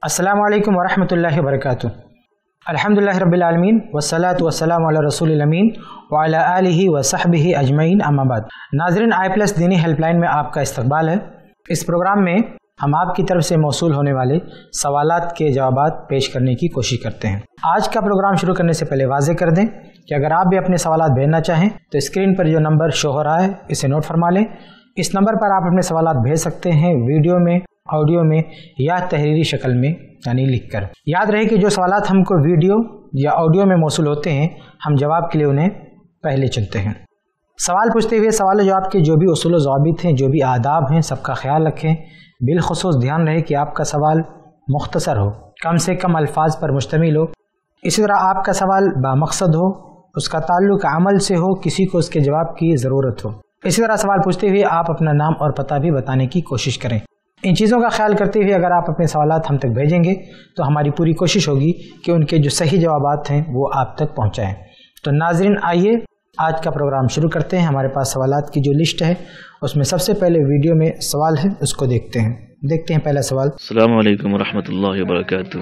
अस्सलामु अलैकुम वरहमतुल्लाहि वबरकातुहू। अल्हम्दुलिल्लाहि रब्बिल आलमीन वस्सलातु वस्सलामु अला रसूलिल अमीन व अला आलिहि व सहबिहि अजमईन अम्मा बाद। नाज़रीन, iPlus दीनी हेल्पलाइन में आपका इस्तकबाल है। इस प्रोग्राम में हम आपकी तरफ से मौसूल होने वाले सवालात के जवाबात पेश करने की कोशिश करते हैं। आज का प्रोग्राम शुरू करने से पहले वाज़ेह कर दें कि अगर आप भी अपने सवालात भेजना चाहें तो स्क्रीन पर जो नंबर शो हो रहा है इसे नोट फरमा लें। इस नंबर पर आप अपने सवालात भेज सकते हैं वीडियो में, ऑडियो में या तहरीरी शक्ल में, यानी लिख कर। याद रहे कि जो सवालात हमको वीडियो या ऑडियो में मौसूल होते हैं हम जवाब के लिए उन्हें पहले चुनते हैं। सवाल पूछते हुए सवाल जवाब के जो भी उसूल व ज़वाबित हैं, जो भी आदाब हैं, सबका ख्याल रखें। बिलखुसूस ध्यान रहे कि आपका सवाल मुख्तसर हो, कम से कम अल्फाज पर मुश्तमिल हो। इसी तरह आपका सवाल बामकसद हो, उसका ताल्लुक अमल से हो, किसी को उसके जवाब की ज़रूरत हो। इसी तरह सवाल पूछते हुए आप अपना नाम और पता भी बताने की कोशिश करें। इन चीज़ों का ख्याल करते हुए अगर आप अपने सवालात हम तक भेजेंगे तो हमारी पूरी कोशिश होगी कि उनके जो सही जवाबात हैं वो आप तक पहुंचाएं। तो नाज़रीन, आइए आज का प्रोग्राम शुरू करते हैं। हमारे पास सवालात की जो लिस्ट है उसमें सबसे पहले वीडियो में सवाल है, उसको देखते हैं पहला सवाल। अस्सलामु अलैकुम वरहमतुल्लाहि वबरकातुहू।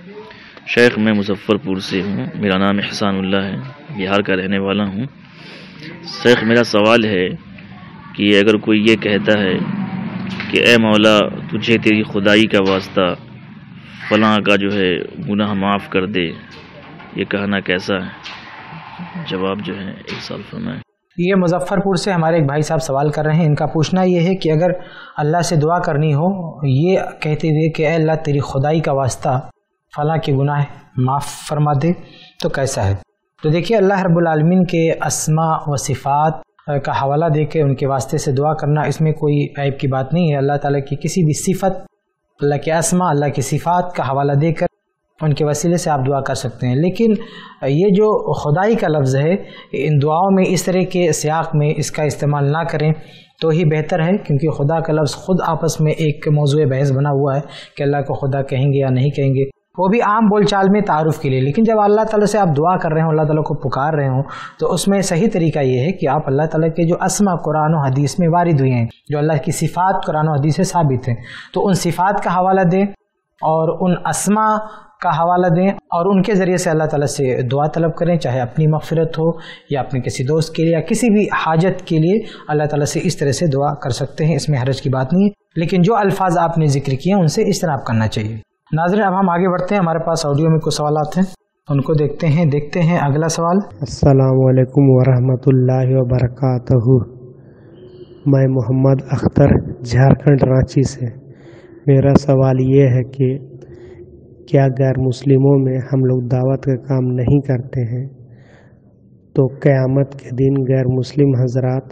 शेख, मैं मुजफ्फरपुर से हूँ। मेरा नाम एहसानुल्लाह है, बिहार का रहने वाला हूँ। शेख, मेरा सवाल है कि अगर कोई ये कहता है कि ए मौला तुझे तेरी खुदाई का वास्ता फलां का जो है गुनाह माफ़ कर दे, ये कहना कैसा है? जवाब जो है एक साल फरमाएं। ये मुजफ्फरपुर से हमारे एक भाई साहब सवाल कर रहे हैं। इनका पूछना ये है कि अगर अल्लाह से दुआ करनी हो ये कहते हुए कि ए अल्लाह तेरी खुदाई का वास्ता फलां के गुनाह माफ़ फरमा दे, तो कैसा है? तो देखिए, अल्लाह रब्बुल आलमीन के अस्मा व सिफ़ात का हवाला दे के उनके वास्ते से दुआ करना, इसमें कोई ऐब की बात नहीं है। अल्लाह ताला की किसी भी सिफत, अल्लाह के अस्मा, अल्लाह की सिफ़ात का हवाला देकर उनके वसीले से आप दुआ कर सकते हैं। लेकिन ये जो खुदाई का लफ्ज़ है, इन दुआओं में इस तरह के सियाक़ में इसका इस्तेमाल ना करें तो ही बेहतर है, क्योंकि खुदा का लफ्ज़ ख़ुद आपस में एक मौज़ूए बहस बना हुआ है कि अल्लाह को खुदा कहेंगे या नहीं कहेंगे, वो भी आम बोलचाल में तारुफ़ के लिए। लेकिन जब अल्लाह ताला से आप दुआ कर रहे हो, अल्लाह ताला को पुकार रहे हो, तो उसमें सही तरीका ये है कि आप अल्लाह ताला के जो अस्मा कुरान और हदीस में वारिद हुए हैं, जो अल्लाह की सिफ़ात कुरान और हदीस से साबित हैं, तो उन सिफ़ात का हवाला दें और उन अस्मा का हवाला दें और उनके ज़रिए से अल्लाह ताला से दुआ तलब करें, चाहे अपनी मग़फ़िरत हो या अपने किसी दोस्त के लिए या किसी भी हाजत के लिए अल्लाह ताला से इस तरह से दुआ कर सकते हैं। इसमें हरज की बात नहीं है, लेकिन जो अल्फाज आपने ज़िक्र किए हैं उनसे इस तरह आप करना चाहिए। नाज़रीन, अब हम आगे बढ़ते हैं। हमारे पास ऑडियो में कुछ सवालात हैं, उनको देखते हैं अगला सवाल। अस्सलामु अलैकुम वरहमतुल्लाहि वबरकातुहू। मैं मोहम्मद अख्तर झारखंड रांची से। मेरा सवाल ये है कि क्या गैर मुस्लिमों में हम लोग दावत का काम नहीं करते हैं तो क़यामत के दिन गैर मुस्लिम हजरात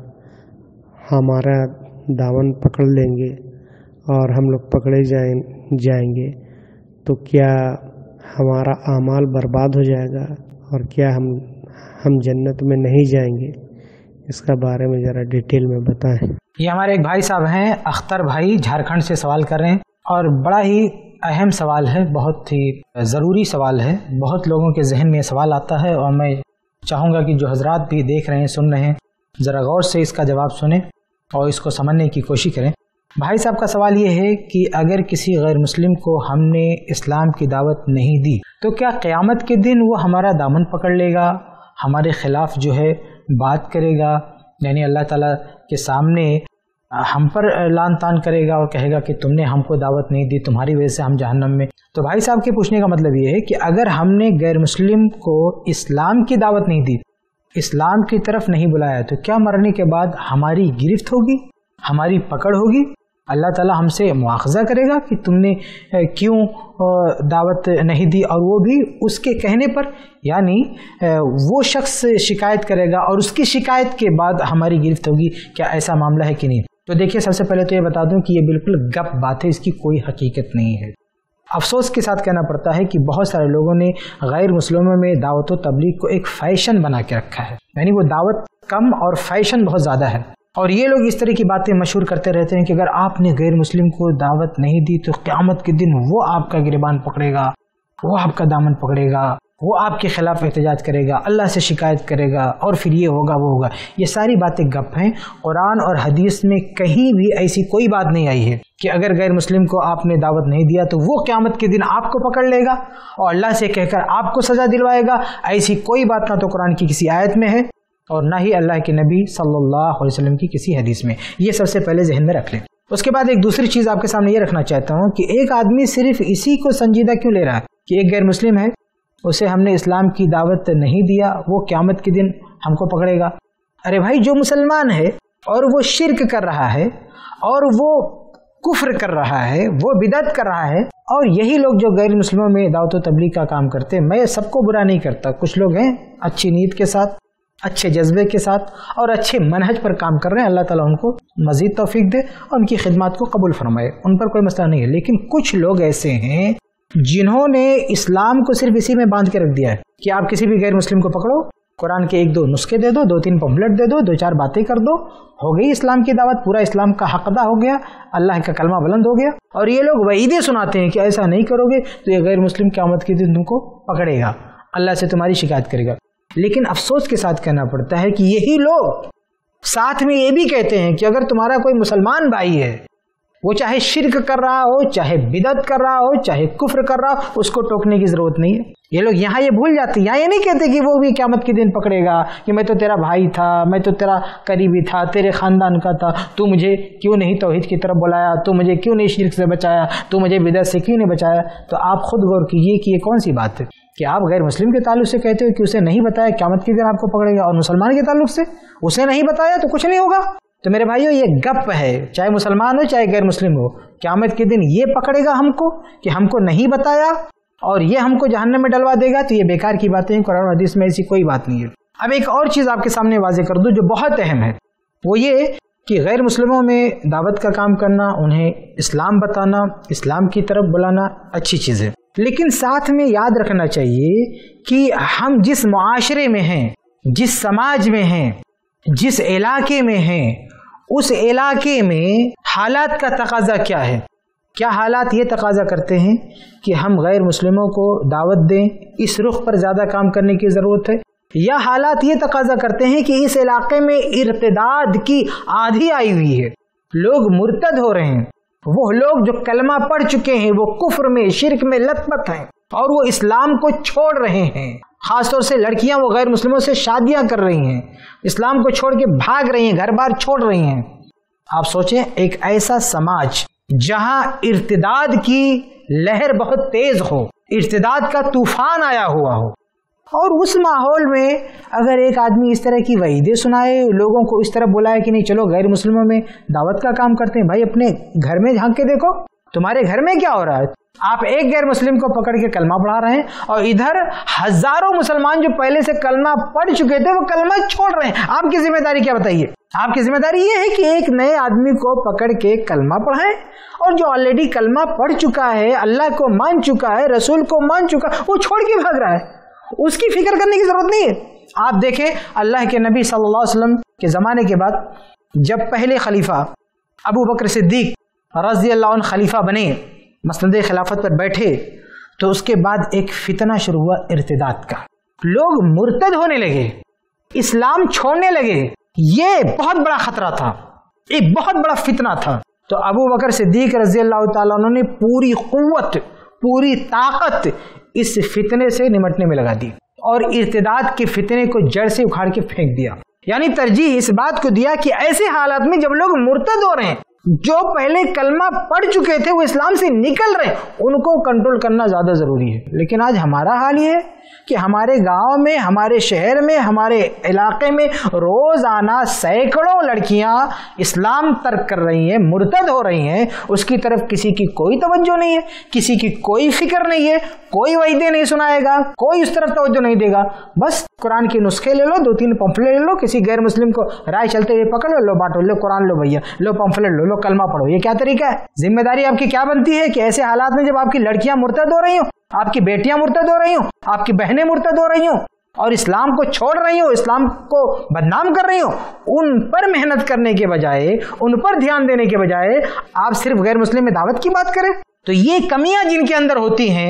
हमारा दामन पकड़ लेंगे और हम लोग पकड़े जाएंगे, तो क्या हमारा आमाल बर्बाद हो जाएगा और क्या हम जन्नत में नहीं जाएंगे? इसका बारे में ज़रा डिटेल में बताएं। ये हमारे एक भाई साहब हैं, अख्तर भाई, झारखंड से सवाल कर रहे हैं और बड़ा ही अहम सवाल है, बहुत ही ज़रूरी सवाल है। बहुत लोगों के जहन में सवाल आता है और मैं चाहूँगा कि जो हजरात भी देख रहे हैं, सुन रहे हैं, ज़रा गौर से इसका जवाब सुने और इसको समझने की कोशिश करें। भाई साहब का सवाल ये है कि अगर किसी गैर मुस्लिम को हमने इस्लाम की दावत नहीं दी तो क्या क़यामत के दिन वो हमारा दामन पकड़ लेगा, हमारे ख़िलाफ़ जो है बात करेगा, यानी अल्लाह ताला के सामने हम पर लान तान करेगा और कहेगा कि तुमने हमको दावत नहीं दी, तुम्हारी वजह से हम जहन्नम में। तो भाई साहब के पूछने का मतलब ये है कि अगर हमने गैर मुस्लिम को इस्लाम की दावत नहीं दी, इस्लाम की तरफ नहीं बुलाया, तो क्या मरने के बाद हमारी गिरफ्त होगी, हमारी पकड़ होगी? अल्लाह ताला हमसे मुआखज़ा करेगा कि तुमने क्यों दावत नहीं दी, और वो भी उसके कहने पर, यानी वो शख्स शिकायत करेगा और उसकी शिकायत के बाद हमारी गिरफ्त होगी। क्या ऐसा मामला है कि नहीं? तो देखिए, सबसे पहले तो ये बता दूं कि ये बिल्कुल गप बात है, इसकी कोई हकीकत नहीं है। अफसोस के साथ कहना पड़ता है कि बहुत सारे लोगों ने गैर मुस्लिमों में दावत व तबलीग को एक फ़ैशन बना के रखा है, यानी वो दावत कम और फ़ैशन बहुत ज़्यादा है। और ये लोग इस तरह की बातें मशहूर करते रहते हैं कि अगर आपने गैर मुस्लिम को दावत नहीं दी तो क़यामत के दिन वो आपका गिरबान पकड़ेगा, वो आपका दामन पकड़ेगा, وہ آپ کے خلاف احتجاج کرے گا, اللہ سے شکایت کرے گا, اور پھر یہ ہوگا وہ ہوگا. یہ ساری باتیں گپ ہیں. قرآن اور حدیث میں کہیں بھی ایسی کوئی بات نہیں آئی ہے کہ اگر غیر مسلم کو آپ نے دعوت نہیں دیا تو وہ قیامت کے دن آپ کو پکڑ لے گا اور اللہ سے کہہ کر آپ کو سزا دلوائے گا. ایسی کوئی بات نہ تو قرآن کی کسی آیت میں ہے اور نہ ہی اللہ کے نبی صلی اللہ علیہ وسلم کی کسی حدیث میں. یہ سب سے پہلے ذہن میں رکھ لیں. اس کے بعد ایک دوسری چیز آپ کے سامنے یہ رکھنا چاہتا ہوں کہ ایک آدمی صرف اسی کو سنجیدہ کیوں لے رہا ہے کہ ایک غیر مسلم ہے, اسے ہم نے اسلام کی دعوت نہیں دیا, وہ قیامت کے دن ہم کو پکڑے گا. ارے بھائی, جو مسلمان ہے اور وہ شرک کر رہا ہے اور وہ کفر کر رہا ہے, وہ بدعت کر رہا ہے, اور یہی لوگ جو غیر مسلموں میں دعوت و تبلیغ کا کام کرتے ہیں, میں سب کو برا نہیں کرتا, کچھ لوگ ہیں اچھی نیت کے ساتھ, اچھے جذبے کے ساتھ اور اچھے منہج پر کام کر رہے ہیں. اللہ تعالیٰ ان کو مزید توفیق دے اور ان کی خدمات کو قبول فرمائے, ان پر کوئی مسئلہ نہیں ہے. لیکن کچھ لوگ ایسے ہیں جنہوں نے اسلام کو صرف اسی میں باندھ کے رکھ دیا ہے کہ آپ کسی بھی غیر مسلم کو پکڑو, قرآن کے 1-2 نسخے دے دو, 2-3 پمفلٹ دے دو, 2-4 باتیں کر دو, ہو گئی اسلام کی دعوت, پورا اسلام کا حق ادا ہو گیا, اللہ کا کلمہ بلند ہو گیا. اور یہ لوگ وعیدیں سناتے ہیں کہ ایسا نہیں کرو گے تو یہ غیر مسلم قیامت کے دن تم کو پکڑے گا, اللہ سے تمہاری شکایت کرے گا. لیکن افسوس کے ساتھ کہنا پڑتا ہے کہ یہی لوگ ساتھ میں یہ بھی کہتے ہیں کہ اگر تمہارا کوئی مسلمان بھائی ہے, وہ چاہے شرک کر رہا ہو, چاہے بدعت کر رہا ہو, چاہے کفر کر رہا ہو, اس کو ٹوکنے کی ضرورت نہیں ہے. یہ لوگ یہاں یہ بھول جاتے ہیں, یہاں یہ نہیں کہتے کہ وہ بھی قیامت کے دن پکڑے گا کہ میں تو تیرا بھائی تھا, میں تو تیرا قریبی تھا, تیرے خاندان کا تھا, تو مجھے کیوں نہیں توحید کی طرف بلایا, تو مجھے کیوں نہیں شرک سے بچایا, تو مجھے بدعت سے کیوں نہیں بچایا. تو آپ خود غور کیجیے کہ یہ کون سی بات ہے کہ آپ غیر مسلم کے تعلق سے کہتے ہو کہ اسے نہیں بتایا قیامت کے دن آپ کو پکڑے گا, اور مسلمان کے تعلق سے اسے نہیں بتایا تو کچھ نہیں ہوگا. تو میرے بھائیو, یہ گپ ہے, چاہے مسلمان ہو چاہے غیر مسلم ہو, قیامت کے دن یہ پکڑے گا ہم کو کہ ہم کو نہیں بتایا اور یہ ہم کو جہنم میں ڈلوا دے گا. تو یہ بیکار کی باتیں ہیں, قرآن و حدیث میں ایسی کوئی بات نہیں ہے. اب ایک اور چیز آپ کے سامنے واضح کر دوں جو بہت اہم ہے, وہ یہ کہ غیر مسلموں میں دعوت کا کام کرنا, انہیں اسلام بتانا, اسلام کی طرف بلانا اچھی چیز ہے. لیکن ساتھ میں یاد رکھنا چاہیے کہ ہم جس معاشرے میں ہیں, جس سماج میں ہیں, جس علاقے میں ہیں, اس علاقے میں حالات کا تقاضا کیا ہے. کیا حالات یہ تقاضا کرتے ہیں کہ ہم غیر مسلموں کو دعوت دیں, اس رخ پر زیادہ کام کرنے کی ضرورت ہے, یا حالات یہ تقاضا کرتے ہیں کہ اس علاقے میں ارتداد کی آندھی آئی ہوئی ہے, لوگ مرتد ہو رہے ہیں, وہ لوگ جو کلمہ پڑھ چکے ہیں وہ کفر میں, شرک میں لت پت ہیں اور وہ اسلام کو چھوڑ رہے ہیں. خاص طور سے لڑکیاں وہ غیر مسلموں سے شادیاں کر رہی ہیں, اسلام کو چھوڑ کے بھاگ رہی ہیں, گھر بار چھوڑ رہی ہیں. آپ سوچیں, ایک ایسا سماج جہاں ارتداد کی لہر بہت تیز ہو, ارتداد کا طوفان آیا ہوا ہو, اور اس ماحول میں اگر ایک آدمی اس طرح کی وعیدیں سنائے, لوگوں کو اس طرح بلائے کہ نہیں چلو غیر مسلموں میں دعوت کا کام کرتے ہیں, بھائی اپنے گھر میں جھانک کے دیکھو تمہارے گھر میں کیا ہو رہا ہے. آپ ایک غیر مسلم کو پکڑ کے کلمہ پڑھا رہے ہیں اور ادھر ہزاروں مسلمان جو پہلے سے کلمہ پڑھ چکے تھے وہ کلمہ چھوڑ رہے ہیں. آپ کی ذمہ داری کیا بتائیے؟ آپ کی ذمہ داری یہ ہے کہ ایک نئے آدمی کو پکڑ کے کلمہ پڑھائیں, اور جو آلریڈی کلمہ پڑھ چکا ہے, اللہ کو مان چکا ہے, رسول کو مان چکا, وہ چھوڑ کے بھاگ رہا ہے, اس کی فکر کرنے کی ضرورت نہیں ہے. آپ دیکھیں اللہ کے نبی صلی اللہ علیہ وسلم کے زمانے کے بعد جب پہلے خلیفہ ابو بکر صدیق رضی اللہ عنہ خلیفہ بنے, مسند خلافت پر بیٹھے, تو اس کے بعد ایک فتنہ شروع ہوا ارتداد کا. لوگ مرتد ہونے لگے, اسلام چھوڑنے لگے. یہ بہت بڑا خطرہ تھا, ایک بہت بڑا فتنہ تھا. تو ابو بکر صدیق رضی اللہ تعالیٰ عنہ نے پوری قوت, پوری طاقت اس فتنے سے نمٹنے میں لگا دی اور ارتداد کے فتنے کو جڑ سے اکھاڑ کے پھینک دیا. یعنی ترجیح اس بات کو دیا کہ ایسے حالات میں جب لوگ مرتد ہو رہے ہیں, جو پہلے کلمہ پڑھ چکے تھے وہ اسلام سے نکل رہے ہیں, ان کو کنٹرول کرنا زیادہ ضروری ہے. لیکن آج ہمارا حال یہ ہے کہ ہمارے گاؤں میں, ہمارے شہر میں, ہمارے علاقے میں روزانہ سینکڑوں لڑکیاں اسلام ترک کر رہی ہیں, مرتد ہو رہی ہیں. اس کی طرف کسی کی کوئی توجہ نہیں ہے, کسی کی کوئی فکر نہیں ہے, کوئی وعیدیں نہیں سنائے گا, کوئی اس طرف توجہ نہیں دے گا. بس قرآن کے نسخے لے لو, 2-3 پمفلٹ لے لو, کسی غیر مسلم کو رائے چلتے ہوئے پکڑ لو, بانٹو, لو قرآن لو بھیا, لو پمفلٹ لو, کلمہ پڑھو. یہ کیا طریقہ ہے؟ ذمہ داری آپ کی کیا بنتی ہے کہ ایسے حالات میں جب آپ کی لڑکیاں مرتد ہو رہی ہوں, آپ کی بیٹیاں مرتد ہو رہی ہوں, آپ کی بہنیں مرتد ہو رہی ہوں اور اسلام کو چھوڑ رہی ہوں, اسلام کو بدنام کر رہی ہوں, ان پر محنت کرنے کے بجائے, ان پر دھیان دینے کے بجائے آپ صرف غیر مسلم میں دعوت کی بات کریں. تو یہ کمیاں جن کے اندر ہوتی ہیں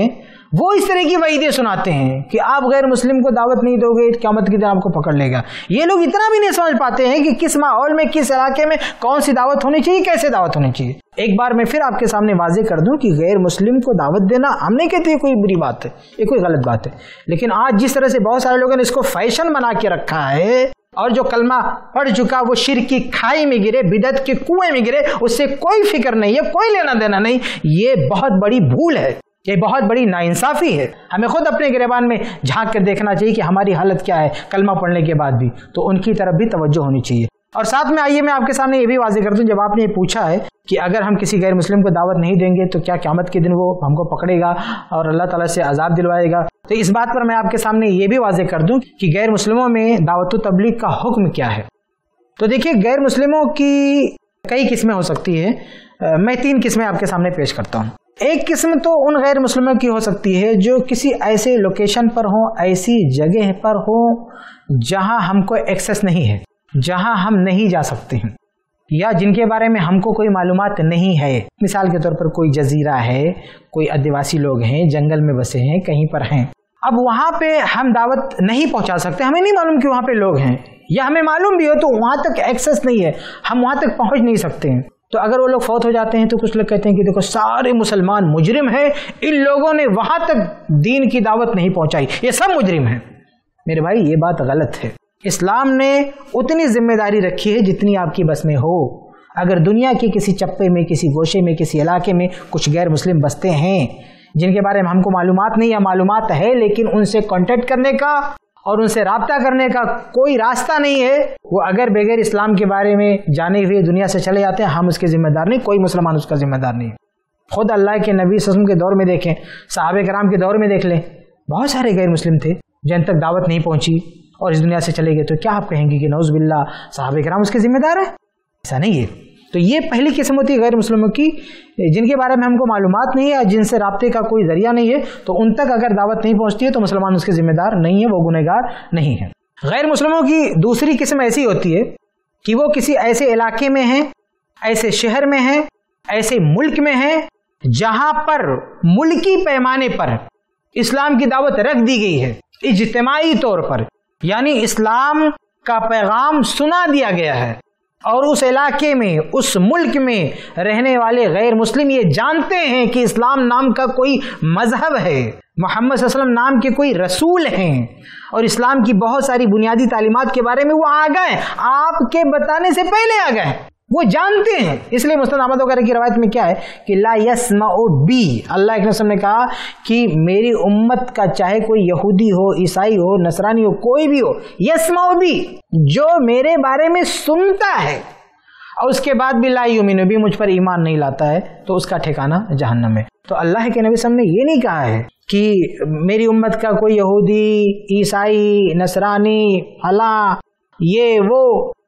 وہ اس طرح کی وعیدیں سناتے ہیں کہ آپ غیر مسلم کو دعوت نہیں دو گے قیامت کے دن آپ کو پکڑ لے گا. یہ لوگ اتنا بھی نہیں سمجھ پاتے ہیں کہ کس ماحول میں کس علاقے میں کون سی دعوت ہونی چاہیے, کیسے دعوت ہونی چاہیے. ایک بار میں پھر آپ کے سامنے واضح کر دوں کہ غیر مسلم کو دعوت دینا ہم نہیں کہتے یہ کوئی بری بات ہے, یہ کوئی غلط بات ہے, لیکن آج جس طرح سے بہت سارے لوگوں نے اس کو فیشن بنا کے رکھا ہے اور جو کلمہ پڑھ چکا وہ شرک کی کھائی میں گرے, بدعت کے کنویں میں گرے, اس سے کوئی فکر نہیں ہے, کوئی لینا دینا نہیں. یہ بہت بڑی بھول ہے, یہ بہت بڑی ناانصافی ہے. ہمیں خود اپنے گریبان میں جھانک کر دیکھنا چاہیے کہ ہماری حالت کیا ہے کلمہ پڑھنے کے بعد بھی, تو ان کی طرف بھی توجہ ہونی چاہیے. اور ساتھ میں آئیے میں آپ کے سامنے یہ بھی واضح کر دوں, جب آپ نے یہ پوچھا ہے کہ اگر ہم کسی غیر مسلم کو دعوت نہیں دیں گے تو کیا قیامت کے دن وہ ہم کو پکڑے گا اور اللہ تعالیٰ سے عذاب دلوائے گا, تو اس بات پر میں آپ کے سامنے یہ بھی واضح کر دوں کہ غیر مسلموں میں دعوت و تبلیغ کا حکم کیا ہے. تو دیکھیے غیر مسلموں کی کئی قسمیں ہو سکتی ہے, میں 3 قسمیں آپ کے سامنے پیش کرتا ہوں. ایک قسم تو ان غیر مسلموں کی ہو سکتی ہے جو کسی ایسے لوکیشن پر ہوں, ایسی جگہ پر ہوں جہاں ہم کو ایکسیس نہیں ہے, جہاں ہم نہیں جا سکتے ہیں, یا جن کے بارے میں ہم کو کوئی معلومات نہیں ہے. مثال کے طور پر کوئی جزیرہ ہے, کوئی آدیواسی لوگ ہیں, جنگل میں بسے ہیں, کہیں پر ہیں. اب وہاں پہ ہم دعوت نہیں پہنچا سکتے, ہمیں نہیں معلوم کہ وہاں پہ لوگ ہیں, یا ہمیں معلوم بھی ہو تو وہاں تک ایکسیس نہیں ہے, ہم وہاں تک پہنچ نہیں سکتے ہیں. تو اگر وہ لوگ فوت ہو جاتے ہیں تو کچھ لوگ کہتے ہیں کہ دیکھو سارے مسلمان مجرم ہیں, ان لوگوں نے وہاں تک دین کی دعوت نہیں پہنچائی, یہ سب مجرم ہیں. میرے بھائی یہ بات غلط ہے. اسلام نے اتنی ذمہ داری رکھی ہے جتنی آپ کی بس میں ہو. اگر دنیا کے کسی چپے میں, کسی گوشے میں, کسی علاقے میں کچھ غیر مسلم بستے ہیں جن کے بارے میں ہم کو معلومات نہیں یا معلومات ہے لیکن ان سے کانٹیکٹ کرنے کا اور ان سے رابطہ کرنے کا کوئی راستہ نہیں ہے, وہ اگر بغیر اسلام کے بارے میں جانے ہوئے دنیا سے چلے جاتے ہیں, ہم اس کے ذمہ دار نہیں, کوئی مسلمان اس کا ذمہ دار نہیں ہے. خود اللہ کے نبی صلی اللہ علیہ وسلم کے دور میں دیکھیں, صحابہ کرام کے دور میں دیکھ لیں, بہت سارے غیر مسلم تھے جن تک دعوت نہیں پہنچی اور اس دنیا سے چلے گئے. تو کیا آپ کہیں گے کہ نعوذ باللہ صحابہ کرام اس کے ذمہ دار ہیں؟ ایسا نہیں ہے. تو یہ پہلی قسم ہوتی ہے غیر مسلموں کی جن کے بارے میں ہم کو معلومات نہیں ہے یا جن سے رابطے کا کوئی ذریعہ نہیں ہے, تو ان تک اگر دعوت نہیں پہنچتی ہے تو مسلمان اس کے ذمہ دار نہیں ہے, وہ گنہگار نہیں ہے. غیر مسلموں کی دوسری قسم ایسی ہوتی ہے کہ وہ کسی ایسے علاقے میں ہیں, ایسے شہر میں ہیں, ایسے ملک میں ہیں جہاں پر ملکی پیمانے پر اسلام کی دعوت رکھ دی گئی ہے اجتماعی طور پر, یعنی اسلام کا پیغام سنا دیا گیا ہے, اور اس علاقے میں, اس ملک میں رہنے والے غیر مسلم یہ جانتے ہیں کہ اسلام نام کا کوئی مذہب ہے, محمد صلی اللہ علیہ وسلم نام کے کوئی رسول ہیں, اور اسلام کی بہت ساری بنیادی تعلیمات کے بارے میں وہ آگاہ ہیں, آپ کے بتانے سے پہلے آگاہ ہیں, وہ جانتے ہیں. اس لیے مسند احمد وغیرہ کی روایت میں کیا ہے کہ لا یسمع بی, اللہ کے رسول نے کہا کہ میری امت کا چاہے کوئی یہودی ہو, عیسائی ہو, نصرانی ہو, کوئی بھی ہو, یسمع بی, جو میرے بارے میں سنتا ہے اور اس کے بعد بھی لا یؤمن بی, مجھ پر ایمان نہیں لاتا ہے, تو اس کا ٹھکانہ جہنم ہے. تو اللہ کے نبی صلی اللہ علیہ وسلم نے یہ نہیں کہا ہے کہ میری امت کا کوئی یہودی, عیسائی, نصرانی, فلاں, یہ وہ,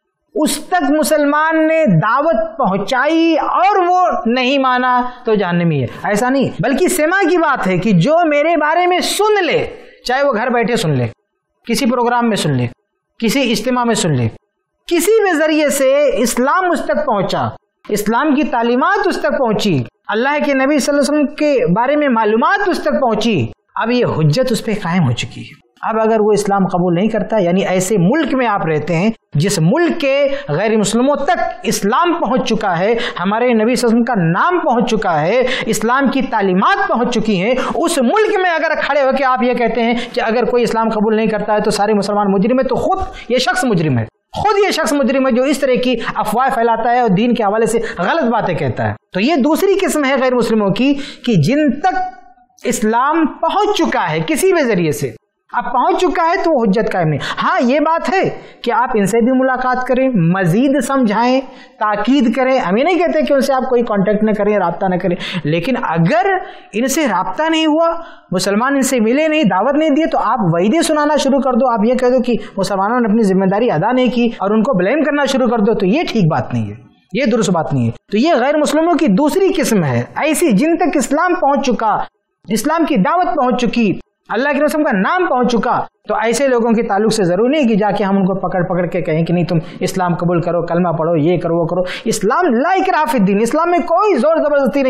اس تک مسلمان نے دعوت پہنچائی اور وہ نہیں مانا تو جہنمی ہے, ایسا نہیں. بلکہ سماع کی بات ہے کہ جو میرے بارے میں سن لے, چاہے وہ گھر بیٹھے سن لے, کسی پروگرام میں سن لے, کسی اجتماع میں سن لے, کسی بھی ذریعے سے اسلام اس تک پہنچا, اسلام کی تعلیمات اس تک پہنچی, اللہ کے نبی صلی اللہ علیہ وسلم کے بارے میں معلومات اس تک پہنچی, اب یہ حجت اس پہ قائم ہو چکی ہے. اب اگر وہ اسلام قبول نہیں کرتا, یعنی ایسے ملک میں آپ رہتے ہیں جس ملک کے غیر مسلموں تک اسلام پہنچ چکا ہے, ہمارے نبی صلی اللہ علیہ وسلم کا نام پہنچ چکا ہے, اسلام کی تعلیمات پہنچ چکی ہیں, اس ملک میں اگر کھڑے ہو کے آپ یہ کہتے ہیں کہ اگر کوئی اسلام قبول نہیں کرتا ہے تو سارے مسلمان مجرم ہے, تو خود یہ شخص مجرم ہے, خود یہ شخص مجرم ہے جو اس طرح کی افواہ پھیلاتا ہے اور دین کے حوالے سے غلط باتیں کہتا ہے. تو یہ دوسری قسم ہے غیر مسلموں کی کہ جن تک اسلام پہنچ چکا ہے کسی بھی ذریعے سے, اب پہنچ چکا ہے تو وہ حجت قائم نہیں. ہاں یہ بات ہے کہ آپ ان سے بھی ملاقات کریں, مزید سمجھائیں, تاکید کریں, ہم یہ نہیں کہتے کہ ان سے آپ کوئی کانٹیکٹ نہ کریں, رابطہ نہ کریں, لیکن اگر ان سے رابطہ نہیں ہوا, مسلمان ان سے ملے نہیں, دعوت نہیں دیے, تو آپ وعیدیں سنانا شروع کر دو, آپ یہ کہہ دو کہ مسلمانوں نے اپنی ذمہ داری ادا نہیں کی اور ان کو بلیم کرنا شروع کر دو, تو یہ ٹھیک بات نہیں ہے, یہ درست بات نہیں ہے. تو یہ غیر مسلموں کی دوسری قسم ہے, ایسی جن تک اسلام پہنچ چکا, اسلام کی دعوت پہنچ چکی, اللہ کے رسول کا نام پہنچ چکا, تو ایسے لوگوں کے تعلق سے ضروری نہیں کہ جا کے ہم ان کو پکڑ کے کہیں کہ نہیں تم اسلام قبول کرو, کلمہ پڑھو, یہ کرو, وہ کرو. اسلام لا اکراہ فی الدین, اسلام میں کوئی زور زبردستی نہیں ہے.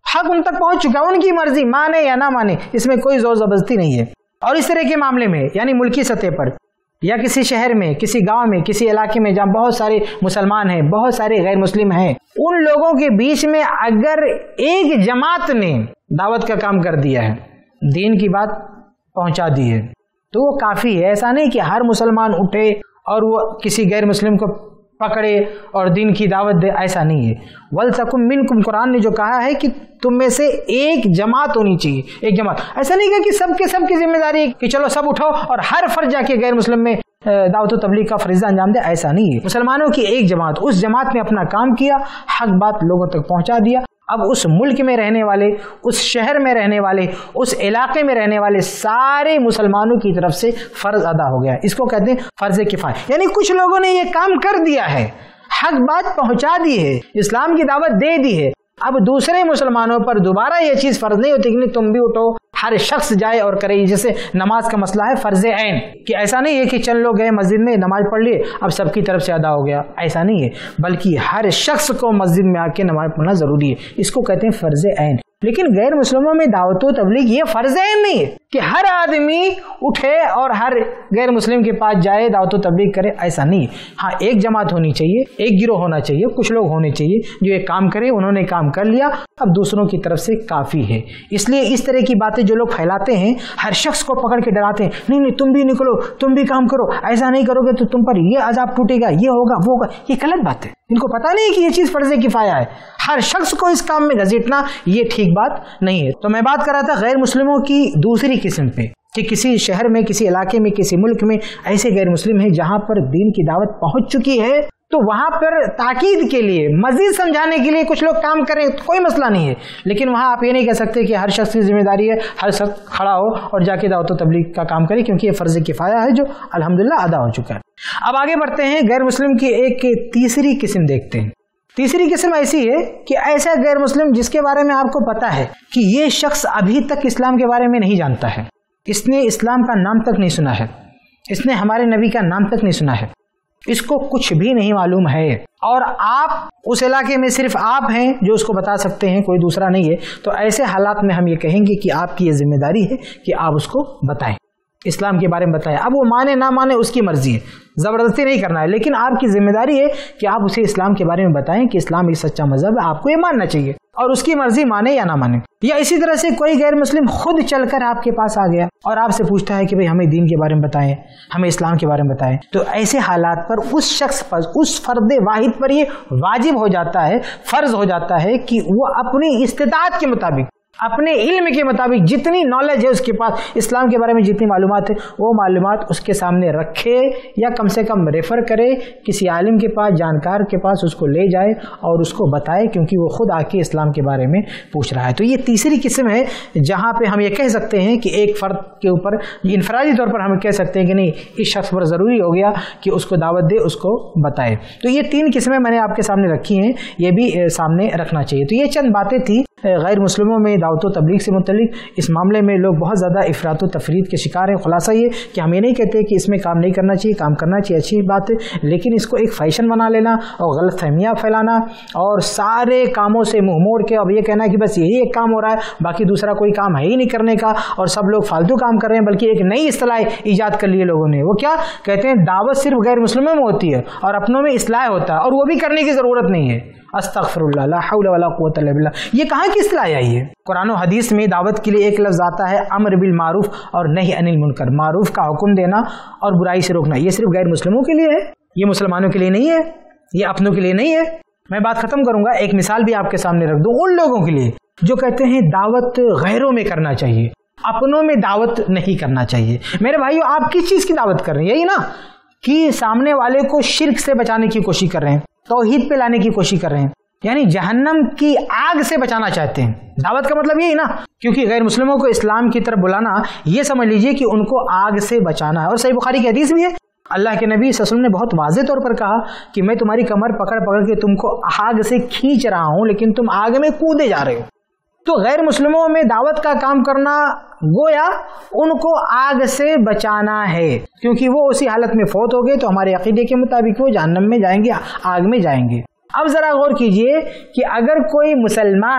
حق ان تک پہنچ چکا ہے، ان کی مرضی، مانے یا نہ مانے، اس میں کوئی زور زبردستی نہیں ہے۔ اور اس طرح کے معاملے میں یعنی ملکی سطح پر یا کسی شہر میں، کسی گاؤں میں، کسی علاقے میں جہاں بہت سارے مسلمان ہیں، بہت سارے غیر مسلم ہیں، ان لوگوں کے بیچ میں اگر ایک جماعت نے دعوت کا کام کر دیا ہے، دین کی بات پہنچا دی ہے، تو وہ کافی ہے۔ ایسا نہیں کہ ہر مسلمان اٹھے اور وہ کسی غیر مسلم کو پکڑے اور دین کی دعوت دے، ایسا نہیں ہے۔ وَلْتَكُن مِّنكُمْ، قرآن نے جو کہا ہے کہ تم میں سے ایک جماعت ہونی چاہیے، ایک جماعت۔ ایسا نہیں کہا کہ سب کی ذمہ داری ہے کہ چلو سب اٹھو اور ہر فرد جا کے غیر مسلم میں دعوت و تبلیغ کا فریضہ انجام دے، ایسا نہیں ہے۔ مسلمانوں کی ایک جماعت، اس جماعت نے اپنا کام کیا، حق بات لوگوں تک پہنچا دیا۔ اب اس ملک میں رہنے والے، اس شہر میں رہنے والے، اس علاقے میں رہنے والے سارے مسلمانوں کی طرف سے فرض ادا ہو گیا۔ اس کو کہتے ہیں فرض کفایہ، یعنی کچھ لوگوں نے یہ کام کر دیا ہے، حق بات پہنچا دی ہے، اسلام کی دعوت دے دی ہے۔ اب دوسرے مسلمانوں پر دوبارہ یہ چیز فرض نہیں ہوتی کہ تم بھی اٹھو، ہر شخص جائے اور کرے۔ جیسے نماز کا مسئلہ ہے فرض عین، کہ ایسا نہیں ہے کہ چند لوگ گئے مسجد میں نماز پڑھ لیے اب سب کی طرف سے ادا ہو گیا، ایسا نہیں ہے، بلکہ ہر شخص کو مسجد میں آ کے نماز پڑھنا ضروری ہے، اس کو کہتے ہیں فرض عین۔ لیکن غیر مسلموں میں دعوت و تبلیغ یہ فرض عین نہیں ہے کہ ہر آدمی اٹھے اور ہر غیر مسلم کے پاس جائے دعوت و تبلیغ کرے، ایسا نہیں ہے۔ ہاں ایک جماعت ہونی چاہیے، ایک گروہ ہونا چاہیے، کچھ لوگ ہونے چاہیے جو ایک کام کرے، انہوں نے کام کر لیا، اب دوسروں کی طرف سے کافی ہے۔ اس لیے اس طرح کی باتیں جو لوگ پھیلاتے ہیں، ہر شخص کو پکڑ کے ڈراتے ہیں، نہیں تم بھی نکلو، تم بھی کام کرو، ایسا نہیں کرو گے تو تم پر یہ عذاب ٹوٹے گا، یہ ہوگا وہ ہوگا، یہ غلط بات ہے۔ ان کو پتہ نہیں کہ یہ چیز فرض کفایہ ہے، ہر شخص کو اس کام میں گھسیٹنا یہ ٹھیک بات نہیں ہے۔ تو میں بات کر رہا تھا غیر مسلموں کی دوسری قسم پہ، کہ کسی شہر میں، کسی علاقے میں، کسی ملک میں ایسے غیر مسلم ہیں جہاں پر دین کی دعوت پہنچ چکی ہے، تو وہاں پر تاکید کے لیے، مزید سمجھانے کے لیے کچھ لوگ کام کریں، کوئی مسئلہ نہیں ہے، لیکن وہاں آپ یہ نہیں کہہ سکتے کہ ہر شخص کی ذمہ داری ہے ہر شخص کھڑا ہو اور جا کے دعوت و تبلیغ کا کام کرے، کیونکہ یہ فرض کفایہ ہے جو الحمدللہ ادا ہو چکا ہے۔ اب آگے بڑھتے ہیں، غیر مسلم کی ایک تیسری قسم دیکھتے ہیں۔ تیسری قسم ایسی ہے کہ ایسا غیر مسلم جس کے بارے میں آپ کو پتا ہے کہ یہ شخص ابھی تک اسلام کے بارے میں نہیں جانتا ہے، اس نے اسلام کا نام تک نہیں سنا ہے، اس نے ہمارے نبی کا نام تک نہیں سنا ہے، اس کو کچھ بھی نہیں معلوم ہے، اور آپ اس علاقے میں صرف آپ ہیں جو اس کو بتا سکتے ہیں، کوئی دوسرا نہیں ہے، تو ایسے حالات میں ہم یہ کہیں گے کہ آپ کی یہ ذمہ داری ہے کہ آپ اس کو بتائیں، اسلام کے بارے میں بتائیں۔ اب وہ مانے نہ مانے اس کی مرضی ہے، زبردستی نہیں کرنا ہے، لیکن آپ کی ذمہ داری ہے کہ آپ اسے اسلام کے بارے میں بتائیں کہ اسلام ایک سچا مذہب ہے، آپ کو یہ ماننا چاہیے، اور اس کی مرضی مانے یا نہ مانے۔ یا اسی طرح سے کوئی غیر مسلم خود چل کر آپ کے پاس آ گیا اور آپ سے پوچھتا ہے کہ بھئی ہمیں دین کے بارے میں بتائیں، ہمیں اسلام کے بارے میں بتائیں، تو ایسے حالات پر اس شخص پر، اس فرد واحد پر یہ واجب ہو جاتا ہے، فرض ہو جاتا ہے کہ وہ اپنی استطاعت کے مطابق، اپنے علم کے مطابق جتنی نالج ہے اس کے پاس، اسلام کے بارے میں جتنی معلومات ہے، وہ معلومات اس کے سامنے رکھے، یا کم سے کم ریفر کرے کسی عالم کے پاس، جانکار کے پاس، اس کو لے جائے اور اس کو بتائے، کیونکہ وہ خود آ کے اسلام کے بارے میں پوچھ رہا ہے۔ تو یہ تیسری قسم ہے جہاں پہ ہم یہ کہہ سکتے ہیں کہ ایک فرد کے اوپر انفرادی طور پر ہم کہہ سکتے ہیں کہ نہیں، اس شخص پر ضروری ہو گیا کہ اس کو دعوت دے، اس کو بتائے۔ تو یہ تین قسمیں میں نے آپ کے سامنے رکھی ہیں، یہ بھی سامنے رکھنا چاہیے۔ تو یہ چند باتیں تھی غیر مسلموں میں دعوت و تبلیغ سے متعلق۔ اس معاملے میں لوگ بہت زیادہ افراط و تفرید کے شکار ہیں۔ خلاصہ یہ کہ ہم یہ نہیں کہتے کہ اس میں کام نہیں کرنا چاہیے، کام کرنا چاہیے، اچھی بات ہے، لیکن اس کو ایک فیشن بنا لینا اور غلط فہمیاں پھیلانا اور سارے کاموں سے منہ موڑ کے اب یہ کہنا کہ بس یہی ایک کام ہو رہا ہے، باقی دوسرا کوئی کام ہے ہی نہیں کرنے کا، اور سب لوگ فالتو کام کر رہے ہیں، بلکہ ایک نئی اصطلاح ایجاد کر لی ہے لوگوں نے۔ وہ کیا کہتے ہیں؟ دعوت صرف غیر مسلموں میں ہوتی ہے اور اپنوں میں اصلاح ہوتا ہے، اور وہ بھی کرنے کی ضرورت نہیں ہے۔ استغفر اللہ، لا حول ولا قوت الا باللہ۔ یہ کہاں کی اصطلاح آئی ہے؟ قرآن و حدیث میں دعوت کے لیے ایک لفظ آتا ہے امر بالمعروف اور نہی عن المنکر، معروف کا حکم دینا اور برائی سے روکنا۔ یہ صرف غیر مسلموں کے لیے ہے، یہ مسلمانوں کے لیے نہیں ہے، یہ اپنوں کے لیے نہیں ہے۔ میں بات ختم کروں گا، ایک مثال بھی آپ کے سامنے رکھ دوں ان لوگوں کے لیے جو کہتے ہیں دعوت غیروں میں کرنا چاہیے، اپنوں میں دعوت نہیں کرنا چاہیے۔ میرے بھائیو، آپ کس چیز کی دعوت کر رہے ہیں؟ یہی نا کہ سامنے والے کو شرک سے بچانے کی کوشش کر رہے ہیں، توحید پہ لانے کی کوشش کر رہے ہیں، یعنی جہنم کی آگ سے بچانا چاہتے ہیں۔ دعوت کا مطلب یہی نا، کیونکہ غیر مسلموں کو اسلام کی طرف بلانا، یہ سمجھ لیجئے کہ ان کو آگ سے بچانا ہے۔ اور صحیح بخاری کی حدیث بھی ہے، اللہ کے نبی صلی اللہ علیہ وسلم نے بہت واضح طور پر کہا کہ میں تمہاری کمر پکڑ پکڑ کے تم کو آگ سے کھینچ رہا ہوں، لیکن تم آگ میں کودے جا رہے ہو۔ تو غیر مسلموں میں دعوت کا کام کرنا گویا ان کو آگ سے بچانا ہے، کیونکہ وہ اسی حالت میں فوت ہو گئے تو ہمارے عقیدے کے مطابق وہ جہنم میں جائیں گے، آگ میں جائیں گے۔ اب ذرا غور کیجئے کہ اگر کوئی مسلمان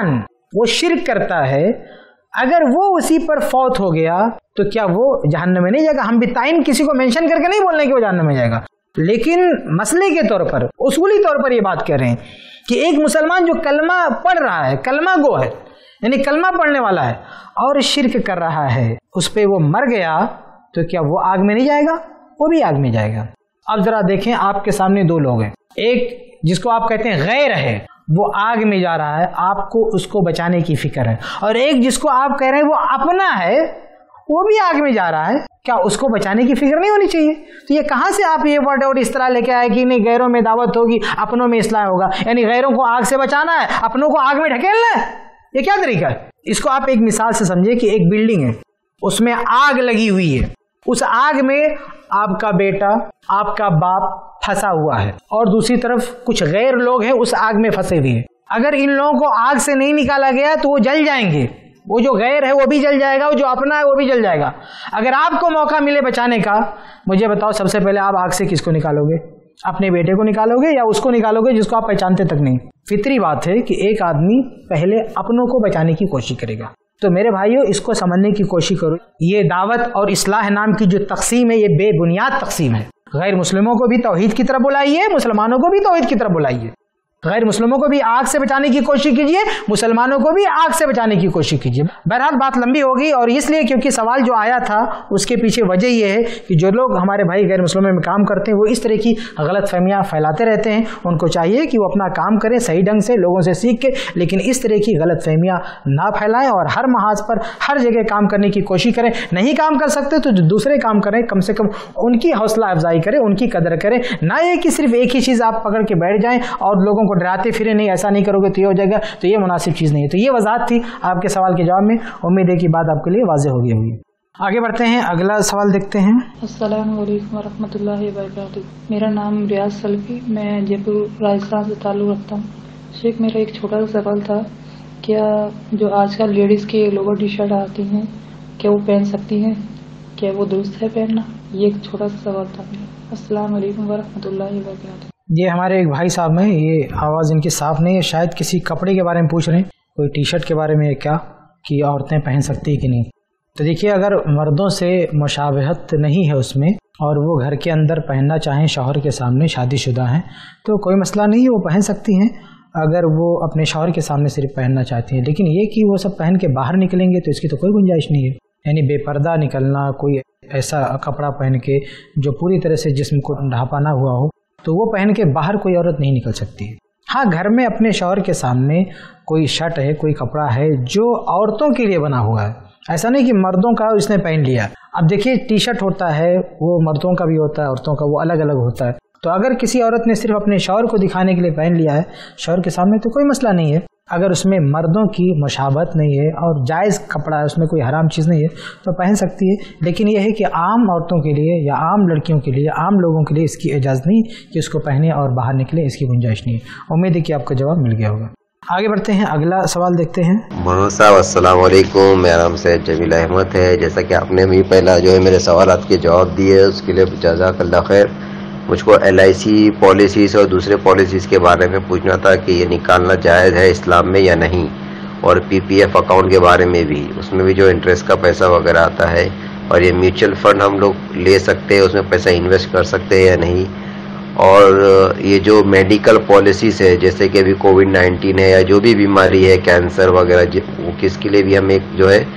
وہ شرک کرتا ہے، اگر وہ اسی پر فوت ہو گیا تو کیا وہ جہنم میں نہیں جائے گا؟ ہم بھی تعین کسی کو مینشن کر کے نہیں بول رہے کہ وہ جہنم میں جائے گا، لیکن مسئلے کے طور پر، اصولی طور پر یہ بات کر رہے ہیں کہ ایک مسلمان جو کلمہ پڑھ رہا ہے، کلمہ گو ہے، یعنی کلمہ پڑھنے والا ہے اور شرک کر رہا ہے، اس پہ وہ مر گیا تو کیا وہ آگ میں نہیں جائے گا؟ وہ بھی آگ میں جائے گا۔ اب ذرا دیکھیں، آپ کے سامنے دو لوگ ہیں، ایک جس کو آپ کہتے ہیں غیر ہے، وہ آگ میں جا رہا ہے، آپ کو اس کو بچانے کی فکر ہے، اور ایک جس کو آپ کہہ رہے ہیں وہ اپنا ہے، وہ بھی آگ میں جا رہا ہے، کیا اس کو بچانے کی فکر نہیں ہونی چاہیے؟ تو یہ کہاں سے آپ یہ ورڈ اور اس طرح لے کے آئے کہ نہیں غیروں میں دعوت ہوگی، اپنوں میں اصلاح ہوگا، یعنی غیروں کو آگ سے بچانا ہے، اپنوں کو آگ میں ڈھکیلنا ہے؟ یہ کیا طریقہ ہے؟ اس کو آپ ایک مثال سے سمجھے کہ ایک بلڈنگ ہے، اس میں آگ لگی ہوئی ہے، اس آگ میں آپ کا بیٹا، آپ کا باپ پھنسا ہوا ہے، اور دوسری طرف کچھ غیر لوگ ہیں اس آگ میں پھنسے ہوئے ہیں۔ اگر ان لوگوں کو آگ سے نہیں نکالا گیا تو وہ جل جائیں گے، وہ جو غیر ہے وہ بھی جل جائے گا، وہ جو اپنا ہے وہ بھی جل جائے گا۔ اگر آپ کو موقع ملے بچانے کا، مجھے بتاؤ سب سے پہلے آپ آگ سے کس کو نکالو گے؟ اپنے بیٹے کو نکالو گے یا اس کو نکالو گے جس کو آپ پہچانتے تک نہیں؟ فطری بات ہے کہ ایک آدمی پہلے اپنوں کو بچانے کی کوشش کرے گا۔ تو میرے بھائیوں، اس کو سمجھنے کی کوشش کرو، یہ دعوت اور اصلاح نام کی جو تقسیم ہے یہ بے بنیاد تقسیم ہے۔ غیر مسلموں کو بھی توحید کی طرف بلائیے، مسلمانوں کو بھی توحید کی طرف بلائیے۔ غیر مسلموں کو بھی آگ سے بچانے کی کوشش کیجیے، مسلمانوں کو بھی آگ سے بچانے کی کوشش کیجیے۔ بہرحال بات لمبی ہوگی، اور اس لیے کیونکہ سوال جو آیا تھا اس کے پیچھے وجہ یہ ہے کہ جو لوگ ہمارے بھائی غیر مسلموں میں کام کرتے ہیں وہ اس طرح کی غلط فہمیاں پھیلاتے رہتے ہیں۔ ان کو چاہیے کہ وہ اپنا کام کریں صحیح ڈھنگ سے، لوگوں سے سیکھ کے، لیکن اس طرح کی غلط فہمیاں نہ پھیلائیں، اور ہر محاذ پر ہر جگہ کام کرنے کی کوشش کریں۔ نہیں کام کر سکتے تو جو دوسرے کام کریں، کم سے کم ان کی حوصلہ افزائی کریں، ان کی قدر کریں، نہ یہ کہ صرف ایک ہی چیز آپ پکڑ کے بیٹھ جائیں اور لوگوں کو ڈراتے پھریں، نہیں ایسا نہیں کرو گے تو یہ ہو جائے گا، تو یہ مناسب چیز نہیں ہے۔ تو یہ وضاحت تھی آپ کے سوال کے جواب میں، امید ہے کہ بات آپ کے لیے واضح ہو گئی ہوگی۔ آگے بڑھتے ہیں، اگلا سوال دیکھتے ہیں۔ السلام علیکم ورحمۃ اللہ وبرکاتہ۔ میرا نام ریاض سلفی، میں جے پور راجستھان سے تعلق رکھتا ہوں۔ شیخ، میرا ایک چھوٹا سا سوال تھا، کیا جو آج کل لیڈیز کے لوور ٹی شرٹ آتی ہیں کیا وہ پہن سکتی ہیں؟ کیا وہ درست ہے پہننا؟ یہ ایک چھوٹا سا سوال تھا۔ السلام علیکم ورحمۃ اللہ وبرکاتہ۔ یہ ہمارے ایک بھائی صاحب ہیں، یہ آواز ان کی صاف نہیں ہے، شاید کسی کپڑے کے بارے میں پوچھ رہے ہیں، کوئی ٹی شرٹ کے بارے میں، کیا کہ عورتیں پہن سکتی ہیں کہ نہیں۔ تو دیکھیے، اگر مردوں سے مشابہت نہیں ہے اس میں، اور وہ گھر کے اندر پہننا چاہیں شوہر کے سامنے، شادی شدہ ہیں، تو کوئی مسئلہ نہیں ہے، وہ پہن سکتی ہیں اگر وہ اپنے شوہر کے سامنے صرف پہننا چاہتی ہیں۔ لیکن یہ کہ وہ سب پہن کے باہر نکلیں گے تو اس کی تو کوئی گنجائش نہیں ہے، یعنی بے پردہ نکلنا، کوئی ایسا کپڑا پہن کے جو پوری طرح سے جسم کو ڈھانپا نہ ہوا ہو، تو وہ پہن کے باہر کوئی عورت نہیں نکل سکتی ہے۔ ہاں، گھر میں اپنے شوہر کے سامنے کوئی شرٹ ہے، کوئی کپڑا ہے جو عورتوں کے لیے بنا ہوا ہے، ایسا نہیں کہ مردوں کا اس نے پہن لیا۔ اب دیکھیے، ٹی شرٹ ہوتا ہے وہ مردوں کا بھی ہوتا ہے، عورتوں کا وہ الگ الگ ہوتا ہے۔ تو اگر کسی عورت نے صرف اپنے شوہر کو دکھانے کے لیے پہن لیا ہے شوہر کے سامنے تو کوئی مسئلہ نہیں ہے، اگر اس میں مردوں کی مشابہت نہیں ہے اور جائز کپڑا ہے، اس میں کوئی حرام چیز نہیں ہے تو پہن سکتی ہے۔ لیکن یہ ہے کہ عام عورتوں کے لیے یا عام لڑکیوں کے لیے، عام لوگوں کے لیے اس کی اجازت نہیں کہ اس کو پہنے اور باہر نکلے، اس کی گنجائش نہیں ہے۔ امید ہے کہ آپ کو جواب مل گیا ہوگا۔ آگے بڑھتے ہیں، اگلا سوال دیکھتے ہیں۔ مولانا صاحب السلام علیکم، میرا نام سید جمیل احمد ہے۔ جیسا کہ آپ نے بھی پہلا جو ہے میرے سوالات کے جواب دیے، اس کے لیے جزاک اللہ خیر۔ مجھ کو LIC پالیسیز اور دوسرے پالیسیز کے بارے میں پوچھنا تھا کہ یہ نکالنا جائز ہے اسلام میں یا نہیں، اور PPF اکاؤنٹ کے بارے میں بھی، اس میں بھی جو انٹرسٹ کا پیسہ وغیرہ آتا ہے، اور یہ میوچل فنڈ ہم لوگ لے سکتے ہیں، اس میں پیسہ انویسٹ کر سکتے ہیں یا نہیں، اور یہ جو میڈیکل پالیسیز ہے جیسے کہ ابھی COVID-19 ہے یا جو بھی بیماری ہے، کینسر وغیرہ، وہ کس کے لیے بھی ہم ایک جو ہے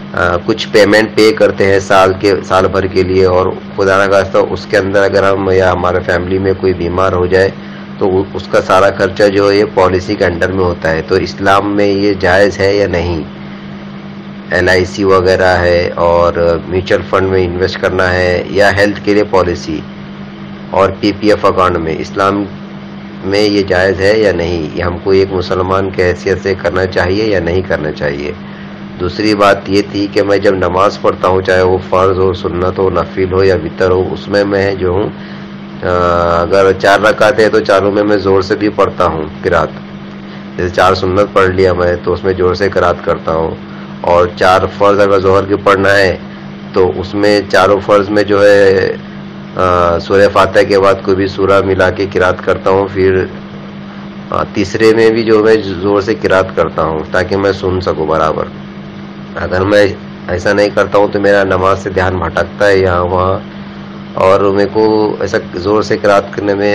کچھ پیمنٹ پے کرتے ہیں سال بھر کے لیے، اور خدا نخواستہ اس کے اندر اگر ہم یا ہمارے فیملی میں کوئی بیمار ہو جائے تو اس کا سارا خرچہ جو ہے یہ پالیسی کے انڈر میں ہوتا ہے۔ تو اسلام میں یہ جائز ہے یا نہیں؟ LIC وغیرہ ہے اور میوچل فنڈ میں انویسٹ کرنا ہے، یا ہیلتھ کے لیے پالیسی اور PPF اکاؤنٹ میں، اسلام میں یہ جائز ہے یا نہیں؟ یہ ہم کو ایک مسلمان کی حیثیت سے کرنا چاہیے یا نہیں کرنا چاہیے؟ دوسری بات یہ تھی کہ میں جب نماز پڑھتا ہوں، چاہے وہ فرض ہو، سنت ہو، نفل ہو یا وتر ہو، اس میں جو ہوں اگر 4 رکعت ہے تو چاروں میں زور سے بھی پڑھتا ہوں قرات، جیسے 4 سنت پڑھ لیا میں تو اس میں زور سے قرات کرتا ہوں، اور 4 فرض اگر ظہر کی پڑھنا ہے تو اس میں چاروں فرض میں جو ہے سورہ فاتحہ کے بعد کوئی بھی سورہ ملا کے قرات کرتا ہوں، پھر تیسرے میں بھی جو میں زور سے قرات کرتا ہوں تاکہ میں سن سکوں برابر. اگر میں ایسا نہیں کرتا ہوں تو میرا نماز سے دھیان بھٹکتا ہے یہاں وہاں, اور میرے کو ایسا زور سے قرات کرنے میں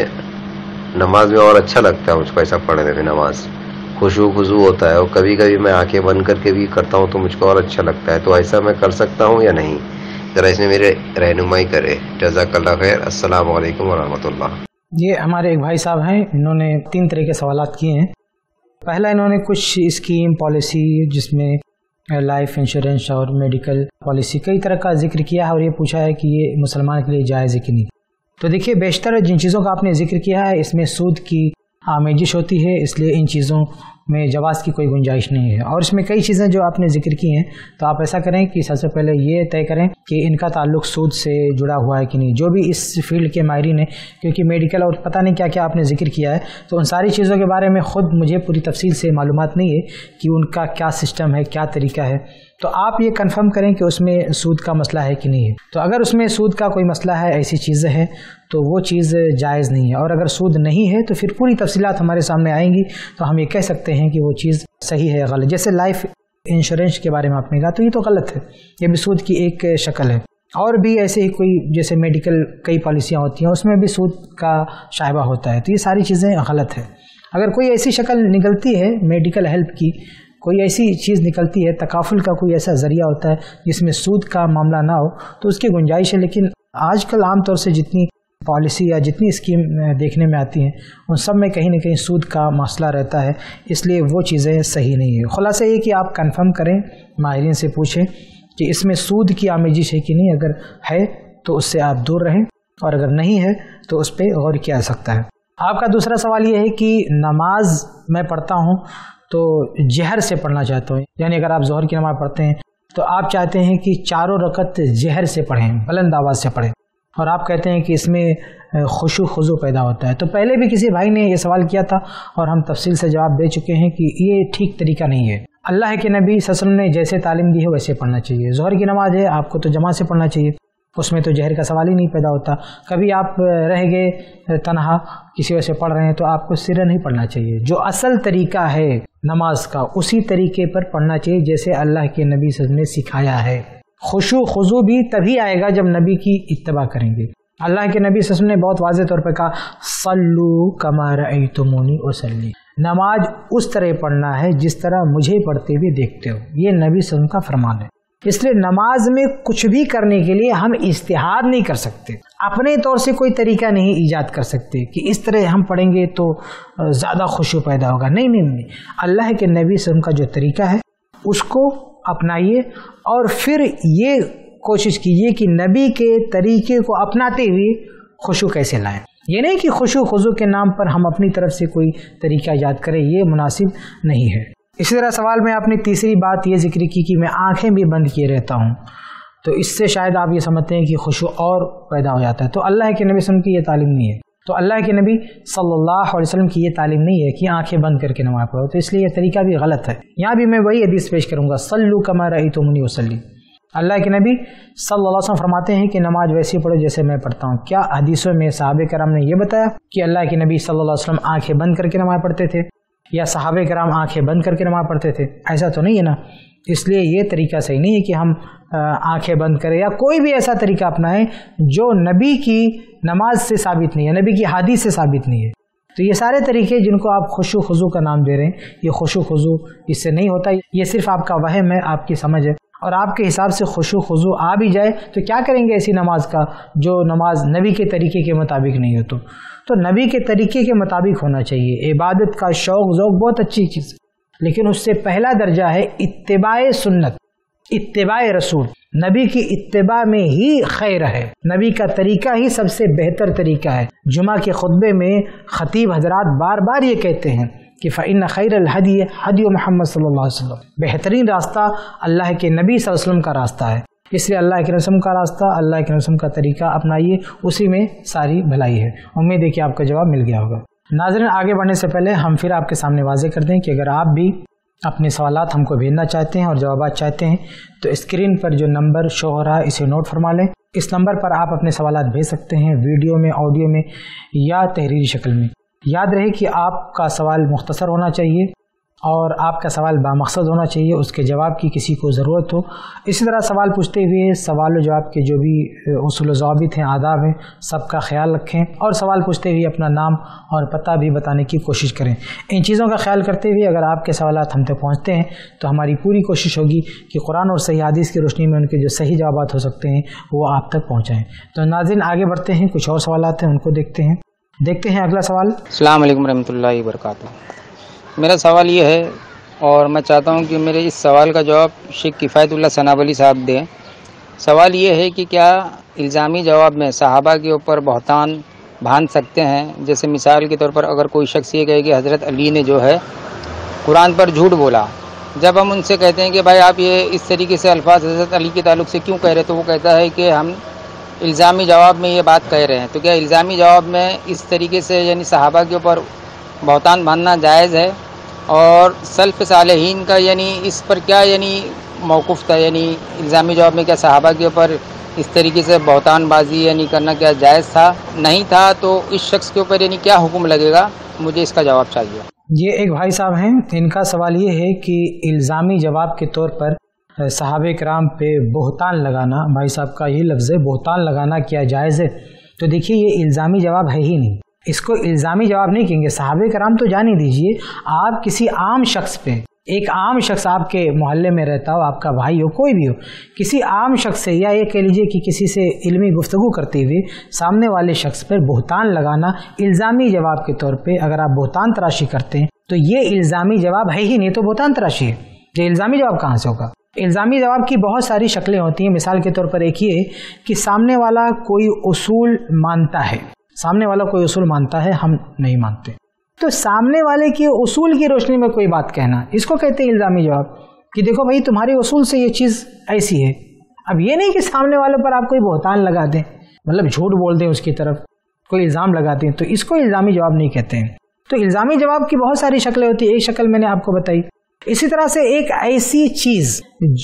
نماز میں اور اچھا لگتا ہے مجھ کو. ایسا پڑھنے میں نماز خشوع خضوع ہوتا ہے, اور کبھی کبھی میں آنکھیں بند کر کے بھی کرتا ہوں تو مجھ کو اور اچھا لگتا ہے. تو ایسا میں کر سکتا ہوں یا نہیں, ذرا اس میں میرے رہنمائی کرے. جزاک اللہ خیر. السلام علیکم ورحمۃ اللہ. یہ ہمارے ایک بھائی صاحب ہیں, انہوں نے 3 طرح کے سوالات کیے ہیں. پہلا انہوں نے کچھ اسکیم پالیسی جس میں لائف انشورنس اور میڈیکل پالیسی کئی طرح کا ذکر کیا ہے, اور یہ پوچھا ہے کہ یہ مسلمان کے لیے جائز ہے کہ نہیں. تو دیکھیے, بیشتر جن چیزوں کا آپ نے ذکر کیا ہے اس میں سود کی آمیزش ہوتی ہے, اس لیے ان چیزوں میں جواز کی کوئی گنجائش نہیں ہے. اور اس میں کئی چیزیں جو آپ نے ذکر کی ہیں, تو آپ ایسا کریں کہ سب سے پہلے یہ طے کریں کہ ان کا تعلق سود سے جڑا ہوا ہے کہ نہیں. جو بھی اس فیلڈ کے ماہرین ہیں, کیونکہ میڈیکل اور پتہ نہیں کیا کیا آپ نے ذکر کیا ہے, تو ان ساری چیزوں کے بارے میں خود مجھے پوری تفصیل سے معلومات نہیں ہے کہ ان کا کیا سسٹم ہے, کیا طریقہ ہے. تو آپ یہ کنفرم کریں کہ اس میں سود کا مسئلہ ہے کہ نہیں ہے. تو اگر اس میں سود کا کوئی مسئلہ ہے, ایسی چیزیں ہیں, تو وہ چیز جائز نہیں ہے. اور اگر سود نہیں ہے تو پھر پوری تفصیلات ہمارے سامنے آئیں گی, تو ہم یہ کہہ سکتے ہیں کہ وہ چیز صحیح ہے یا غلط. جیسے لائف انشورنس کے بارے میں آپ نے کہا, تو یہ تو غلط ہے, یہ بھی سود کی ایک شکل ہے. اور بھی ایسے ہی کوئی جیسے میڈیکل کئی پالیسیاں ہوتی ہیں, اس میں بھی سود کا شائبہ ہوتا ہے. تو یہ ساری چیزیں غلط ہے. اگر کوئی ایسی شکل نکلتی ہے میڈیکل ہیلپ کی, کوئی ایسی چیز نکلتی ہے, تکافل کا کوئی ایسا ذریعہ ہوتا ہے جس میں سود کا معاملہ نہ ہو, تو اس کی گنجائش ہے. لیکن آج کل عام طور سے جتنی پالیسی یا جتنی اسکیم دیکھنے میں آتی ہیں, ان سب میں کہیں نہ کہیں سود کا مسئلہ رہتا ہے, اس لیے وہ چیزیں صحیح نہیں ہے. خلاصہ یہ کہ آپ کنفرم کریں, ماہرین سے پوچھیں کہ اس میں سود کی آمیزش ہے کہ نہیں. اگر ہے تو اس سے آپ دور رہیں, اور اگر نہیں ہے تو اس پہ غور کیا جا سکتا ہے. آپ کا دوسرا سوال یہ ہے کہ نماز میں پڑھتا ہوں تو جہر سے پڑھنا چاہتا ہوں, یعنی اگر آپ ظہر کی نماز پڑھتے ہیں تو آپ چاہتے ہیں کہ 4 رکعت جہر سے پڑھیں, بلند آواز سے پڑھیں, اور آپ کہتے ہیں کہ اس میں خشوع خضوع پیدا ہوتا ہے. تو پہلے بھی کسی بھائی نے یہ سوال کیا تھا, اور ہم تفصیل سے جواب دے چکے ہیں کہ یہ ٹھیک طریقہ نہیں ہے. اللہ کے نبی صلی اللہ علیہ وسلم نے جیسے تعلیم دی ہے ویسے پڑھنا چاہیے. ظہر کی نماز ہے, آپ کو تو جماعت سے پڑھنا چاہیے, اس میں تو جہر کا سوال ہی نہیں پیدا ہوتا. کبھی آپ رہ گئے تنہا کسی وجہ سے پڑھ رہے ہیں تو آپ کو سرا نہیں پڑھنا چاہیے. جو اصل طریقہ ہے نماز کا اسی طریقے پر پڑھنا چاہیے جیسے اللہ کے نبی صلی اللہ علیہ وسلم نے سکھایا ہے. خشوع خضوع بھی تبھی آئے گا جب نبی کی اتباع کریں گے. اللہ کے نبی صلی اللہ علیہ وسلم نے بہت واضح طور پہ کہا, صلو کما رأیتمونی اصلی, نماز اس طرح پڑھنا ہے جس طرح مجھے پڑھتے ہوئے دیکھتے ہو. یہ نبی صلی اللہ علیہ وسلم کا فرمان ہے. اس لیے نماز میں کچھ بھی کرنے کے لیے ہم اجتہاد نہیں کر سکتے, اپنے طور سے کوئی طریقہ نہیں ایجاد کر سکتے کہ اس طرح ہم پڑھیں گے تو زیادہ خشوع پیدا ہوگا. نہیں نہیں نہیں, اللہ کے نبی صلی اللہ علیہ وسلم کا جو طریقہ ہے اس کو اپنائیے, اور پھر یہ کوشش کیجیے کہ نبی کے طریقے کو اپناتے ہوئے خشوع کیسے لائیں. یہ نہیں کہ خشوع خضوع کے نام پر ہم اپنی طرف سے کوئی طریقہ ایجاد کریں, یہ مناسب نہیں ہے. اسی طرح سوال میں آپ نے تیسری بات یہ ذکر کی کہ میں آنکھیں بھی بند کیے رہتا ہوں, تو اس سے شاید آپ یہ سمجھتے ہیں کہ خشوع اور پیدا ہو جاتا ہے. تو اللہ کے نبی صلی اللہ علیہ وسلم کی یہ تعلیم نہیں ہے. تو اللہ کے نبی صلی اللہ علیہ وسلم کی یہ تعلیم نہیں ہے کہ آنکھیں بند کر کے نماز پڑھو, تو اس لیے یہ طریقہ بھی غلط ہے. یہاں بھی میں وہی حدیث پیش کروں گا, صلو کما رأیتمونی اصلی. اللہ کے نبی صلی اللہ علیہ وسلم فرماتے ہیں کہ نماز ویسی پڑھو جیسے میں پڑھتا ہوں. کیا حدیثوں میں صحابہ کرام نے یہ بتایا کہ اللہ کے نبی صلی اللہ علیہ وسلم آنکھیں بند کر کے نماز پڑھتے تھے, یا صحابہ کرام آنکھیں بند کر کے نماز پڑھتے تھے؟ ایسا تو نہیں ہے نا. اس لیے یہ طریقہ صحیح نہیں ہے کہ ہم آنکھیں بند کریں یا کوئی بھی ایسا طریقہ اپنائیں جو نبی کی نماز سے ثابت نہیں ہے, نبی کی حدیث سے ثابت نہیں ہے. تو یہ سارے طریقے جن کو آپ خشوع خضوع کا نام دے رہے ہیں, یہ خشوع خضوع اس سے نہیں ہوتا. یہ صرف آپ کا وہم ہے, آپ کی سمجھ ہے, اور آپ کے حساب سے خشوع خضوع آ بھی جائے تو کیا کریں گے ایسی نماز کا جو نماز نبی کے طریقے کے مطابق نہیں ہو. تو نبی کے طریقے کے مطابق ہونا چاہیے. عبادت کا شوق ذوق بہت اچھی چیز, لیکن اس سے پہلا درجہ ہے اتباع سنت, اتباع رسول. نبی کی اتباع میں ہی خیر ہے, نبی کا طریقہ ہی سب سے بہتر طریقہ ہے. جمعہ کے خطبے میں خطیب حضرات بار بار یہ کہتے ہیں کہ فإن خیر الہدی ہدی محمد صلی اللہ علیہ وسلم, بہترین راستہ اللہ کے نبی صلی اللہ علیہ وسلم کا راستہ ہے. اس لیے اللہ کے رسم کا راستہ, اللہ کے رسم کا طریقہ اپنائیے, اسی میں ساری بھلائی ہے. امید ہے کہ آپ کا جواب مل گیا ہوگا. ناظرین, آگے بڑھنے سے پہلے ہم پھر آپ کے سامنے واضح کر دیں کہ اگر آپ بھی اپنے سوالات ہم کو بھیجنا چاہتے ہیں اور جوابات چاہتے ہیں تو اسکرین پر جو نمبر شو ہو رہا ہے اسے نوٹ فرما لیں. اس نمبر پر آپ اپنے سوالات بھیج سکتے ہیں, ویڈیو میں, آڈیو میں یا تحریری شکل میں. याद रहे कि आपका सवाल मुख्तसर होना चाहिए और आपका सवाल बामकसद होना चाहिए, उसके जवाब की किसी को ज़रूरत हो। इसी तरह सवाल पूछते हुए सवाल जवाब के जो भी उसूल ज़वाबित हैं, आदाब हैं, सबका ख्याल रखें और सवाल पूछते हुए अपना नाम और पता भी बताने की कोशिश करें। इन चीज़ों का ख्याल करते हुए अगर आपके सवालात हम तक पहुँचते हैं तो हमारी पूरी कोशिश होगी कि कुरान और सही हदीस की रोशनी में उनके जो सही जवाबात हो सकते हैं वो आप तक पहुँचाएँ। तो नाज़रीन आगे बढ़ते हैं, कुछ और सवालात हैं उनको देखते हैं। अगला सवाल। अस्सलाम वालेकुम रहमतुल्लाहि व बरकातहू। मेरा सवाल ये है और मैं चाहता हूँ कि मेरे इस सवाल का जवाब शेख किफ़ायतुल्लाह सनाबली साहब दें। सवाल ये है कि क्या इल्ज़ामी जवाब में सहाबा के ऊपर बहतान बांध सकते हैं? जैसे मिसाल के तौर पर अगर कोई शख्स ये कहे कि हज़रत अली ने जो है कुरान पर झूठ बोला, जब हम उनसे कहते हैं कि भाई आप ये इस तरीके से अल्फाज हज़रत अली के ताल्लुक़ से क्यों कह रहे, तो वो कहता है कि हम इल्ज़ामी जवाब में ये बात कह रहे हैं। तो क्या इल्ज़ामी जवाब में इस तरीके से यानी सहाबा के ऊपर बहतान बांधना जायज़ है? और सल्फ़ सालेहीन का यानी इस पर क्या यानी मौक़ुफ़ था, यानी इल्ज़ामी जवाब में क्या सहाबा के ऊपर इस तरीके से बहतान बाजी यानी करना क्या जायज़ था? नहीं था तो इस शख्स के ऊपर यानी क्या हुक्म लगेगा? मुझे इसका जवाब चाहिए। ये एक भाई साहब हैं, इनका सवाल ये है कि इल्ज़ामी जवाब के तौर पर सहाबे किराम पे बहतान लगाना, भाई साहब का ये लफ्ज़ है बहतान लगाना क्या जायज़ है? तो देखिए ये इल्ज़ामी जवाब है ही नहीं, इसको इल्ज़ामी जवाब नहीं कहेंगे। सहाबे किराम तो जान ही दीजिए, आप किसी आम शख्स पे, एक आम शख्स आपके मोहल्ले में रहता हो, आपका भाई हो, कोई भी हो, किसी आम शख्स से या ये कह लीजिए कि किसी से इल्मी गुफ्तगू करते हुए सामने वाले शख्स पर बहतान लगाना इल्ज़ामी जवाब के तौर पे अगर आप बहतान तराशी करते हैं तो ये इल्ज़ामी जवाब है ही नहीं, तो बहतान तराशी है। ये इल्ज़ामी जवाब कहाँ से होगा? इल्ज़ामी जवाब की बहुत सारी शक्लें होती हैं। मिसाल के तौर पर एक ये कि सामने वाला कोई उसूल मानता है, सामने वाला कोई उसूल मानता है, हम नहीं मानते, तो सामने वाले के उसूल की रोशनी में कोई बात कहना, इसको कहते हैं इल्ज़ामी जवाब कि देखो भाई तुम्हारे उसूल से ये चीज़ ऐसी है। अब ये नहीं कि सामने वाले पर आप कोई बहतान लगा दें, मतलब झूठ बोल दें, उसकी तरफ कोई इल्ज़ाम लगा दें, तो इसको इल्ज़ामी जवाब नहीं कहते हैं। तो इल्ज़ामी जवाब की बहुत सारी शक्लें होती है, एक शक्ल मैंने आपको बताई। इसी तरह से एक ऐसी चीज़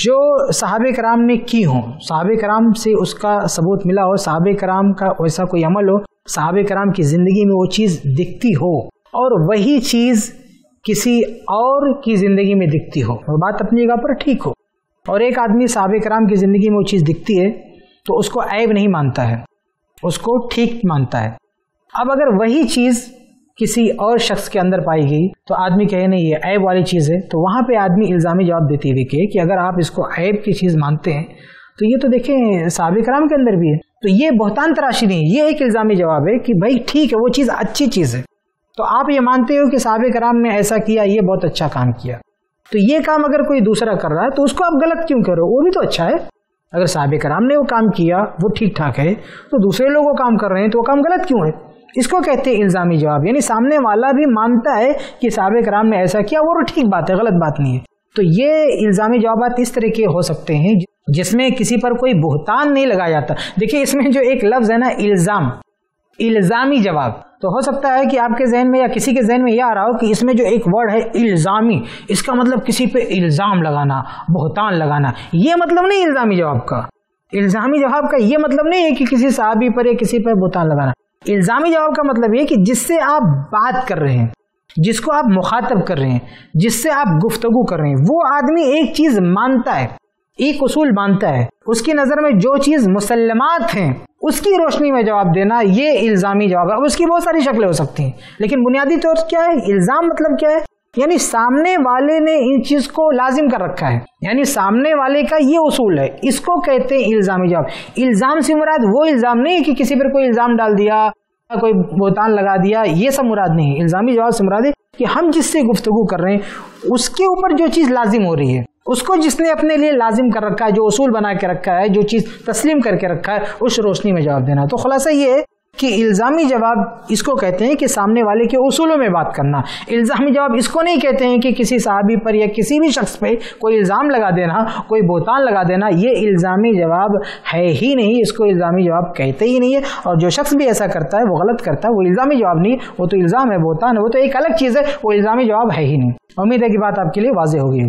जो सहाबे कराम ने की हो, सहाबे कराम से उसका सबूत मिला हो, सहाबे कराम का वैसा कोई अमल हो, सहाबे कराम की ज़िंदगी में वो चीज़ दिखती हो और वही चीज़ किसी और की ज़िंदगी में दिखती हो और बात अपनी जगह पर ठीक हो, और एक आदमी सहाबे कराम की ज़िंदगी में वो चीज़ दिखती है तो उसको ऐब नहीं मानता है, उसको ठीक मानता है। अब अगर वही चीज़ किसी और शख्स के अंदर पाई गई तो आदमी कहे नहीं ये ऐब वाली चीज़ है, तो वहाँ पे आदमी इल्ज़ामी जवाब देते हुए कहे कि अगर आप इसको ऐब की चीज़ मानते हैं तो ये तो देखें सहाबे कराम के अंदर भी है, तो ये बहतान तराशी नहीं, ये एक इल्ज़ामी जवाब है कि भाई ठीक है वो चीज़ अच्छी चीज़ है, तो आप ये मानते हो कि सहाबे कराम ने ऐसा किया, ये बहुत अच्छा काम किया, तो ये काम अगर कोई दूसरा कर रहा है तो उसको आप गलत क्यों करो? वो भी तो अच्छा है। अगर सहाबे कराम ने वो काम किया वो ठीक ठाक है, तो दूसरे लोग वो काम कर रहे हैं तो वो काम गलत क्यों है? इसको कहते हैं इल्ज़ामी जवाब, यानी सामने वाला भी मानता है कि सहाबे कराम ने ऐसा किया, वो ठीक बात है, गलत बात नहीं है। तो ये इल्ज़ामी जवाब इस तरह के हो सकते हैं जिसमें किसी पर कोई बहतान नहीं लगाया जाता। देखिए इसमें जो एक लफ्ज़ है ना इल्ज़ाम, इल्ज़ामी जवाब, तो हो सकता है कि आपके जहन में या किसी के जहन में यह आ रहा हो कि इसमें जो एक वर्ड है इल्ज़ामी, इसका मतलब किसी पे इल्ज़ाम लगाना, बहतान लगाना, ये मतलब नहीं इल्ज़ामी जवाब का। इल्ज़ामी जवाब का ये मतलब नहीं है कि किसी सहाबी पर या किसी पर बहतान लगाना। इल्ज़ामी जवाब का मतलब ये कि जिससे आप बात कर रहे हैं, जिसको आप मुखातब कर रहे हैं, जिससे आप गुफ्तगू कर रहे हैं, वो आदमी एक चीज़ मानता है, एक उसूल मानता है, उसकी नज़र में जो चीज़ मुसल्लमात हैं उसकी रोशनी में जवाब देना, ये इल्ज़ामी जवाब है। अब उसकी बहुत सारी शक्लें हो सकती हैं, लेकिन बुनियादी तौर पर क्या है, इल्ज़ाम मतलब क्या है, यानी सामने वाले ने इन चीज़ को लाजिम कर रखा है, यानी सामने वाले का ये उसूल है, इसको कहते हैं इल्ज़ामी जवाब। इल्ज़ाम से मुराद वो इल्ज़ाम नहीं है कि किसी पर कोई इल्ज़ाम डाल दिया, कोई बहतान लगा दिया, ये सब मुराद नहीं है। इल्ज़ामी जवाब से मुराद है कि हम जिससे गुफ्तगू कर रहे हैं उसके ऊपर जो चीज़ लाजिम हो रही है, उसको जिसने अपने लिए लाजिम कर रखा है, जो उसूल बना के रखा है, जो चीज़ तस्लीम करके रखा है, उस रोशनी में जवाब देना। तो खुलासा ये है कि इल्ज़ामी जवाब इसको कहते हैं कि सामने वाले के उसूलों में बात करना। इल्ज़ामी जवाब इसको नहीं कहते हैं कि किसी सहाबी पर या किसी भी शख्स पे कोई इल्ज़ाम लगा देना, कोई बहतान लगा देना, ये इल्ज़ामी जवाब है ही नहीं, इसको इल्ज़ामी जवाब कहते ही नहीं है। और जो शख्स भी ऐसा करता है वो गलत करता है, वो इल्ज़ामी जवाब नहीं, वो तो इल्ज़ाम है, बहतान है, वो तो एक अलग चीज़ है, वो इल्ज़ामी जवाब है ही नहीं। उम्मीद है कि बात आपके लिए वाज़ेह हो गई होगी।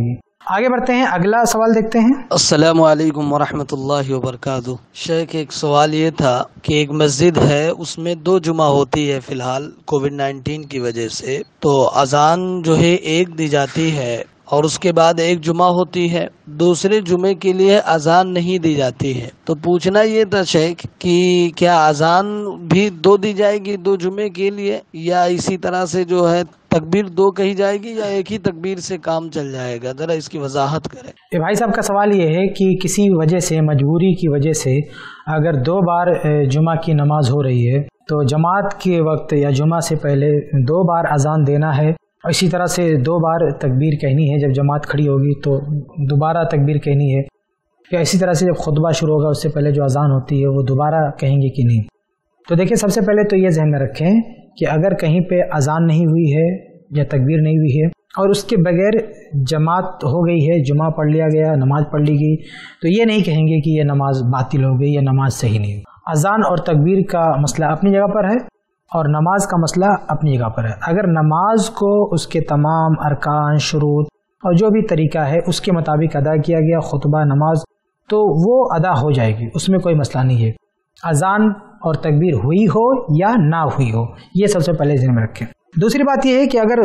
आगे बढ़ते हैं, अगला सवाल देखते हैं। अस्सलामु अलैकुम वरहमतुल्लाहि वबरकातुहू। शेख, एक सवाल ये था कि एक मस्जिद है, उसमें 2 जुमा होती है फिलहाल कोविड-19 की वजह से, तो अजान जो है एक दी जाती है और उसके बाद एक जुमा होती है, दूसरे जुमे के लिए अजान नहीं दी जाती है। तो पूछना ये था शेख कि क्या अजान भी 2 दी जाएगी 2 जुमे के लिए, या इसी तरह से जो है तकबीर 2 कही जाएगी, या एक ही तकबीर से काम चल जाएगा? जरा इसकी वजाहत करें। ये भाई साहब का सवाल ये है कि किसी वजह से, मजबूरी की वजह से अगर 2 बार जुमा की नमाज हो रही है तो जमात के वक्त या जुमा से पहले 2 बार अजान देना है, और इसी तरह से 2 बार तकबीर कहनी है। जब जमात खड़ी होगी तो दोबारा तकबीर कहनी है, या इसी तरह से जब खुतबा शुरू होगा उससे पहले जो अजान होती है वो दोबारा कहेंगे कि नहीं। तो देखिए, सबसे पहले तो ये ज़हन में रखें कि अगर कहीं पे अजान नहीं हुई है या तकबीर नहीं हुई है और उसके बगैर जमात हो गई है, जुमा पढ़ लिया गया, नमाज पढ़ ली गई, तो ये नहीं कहेंगे कि ये नमाज बातिल हो गई या नमाज सही नहीं। अजान और तकबीर का मसला अपनी जगह पर है और नमाज का मसला अपनी जगह पर है। अगर नमाज को उसके तमाम अरकान, शुरूत और जो भी तरीका है उसके मुताबिक अदा किया गया, खुतबा, नमाज, तो वो अदा हो जाएगी, उसमें कोई मसला नहीं है। अजान और तकबीर हुई हो या ना हुई हो, ये सबसे पहले ध्यान में रखें। दूसरी बात यह है कि अगर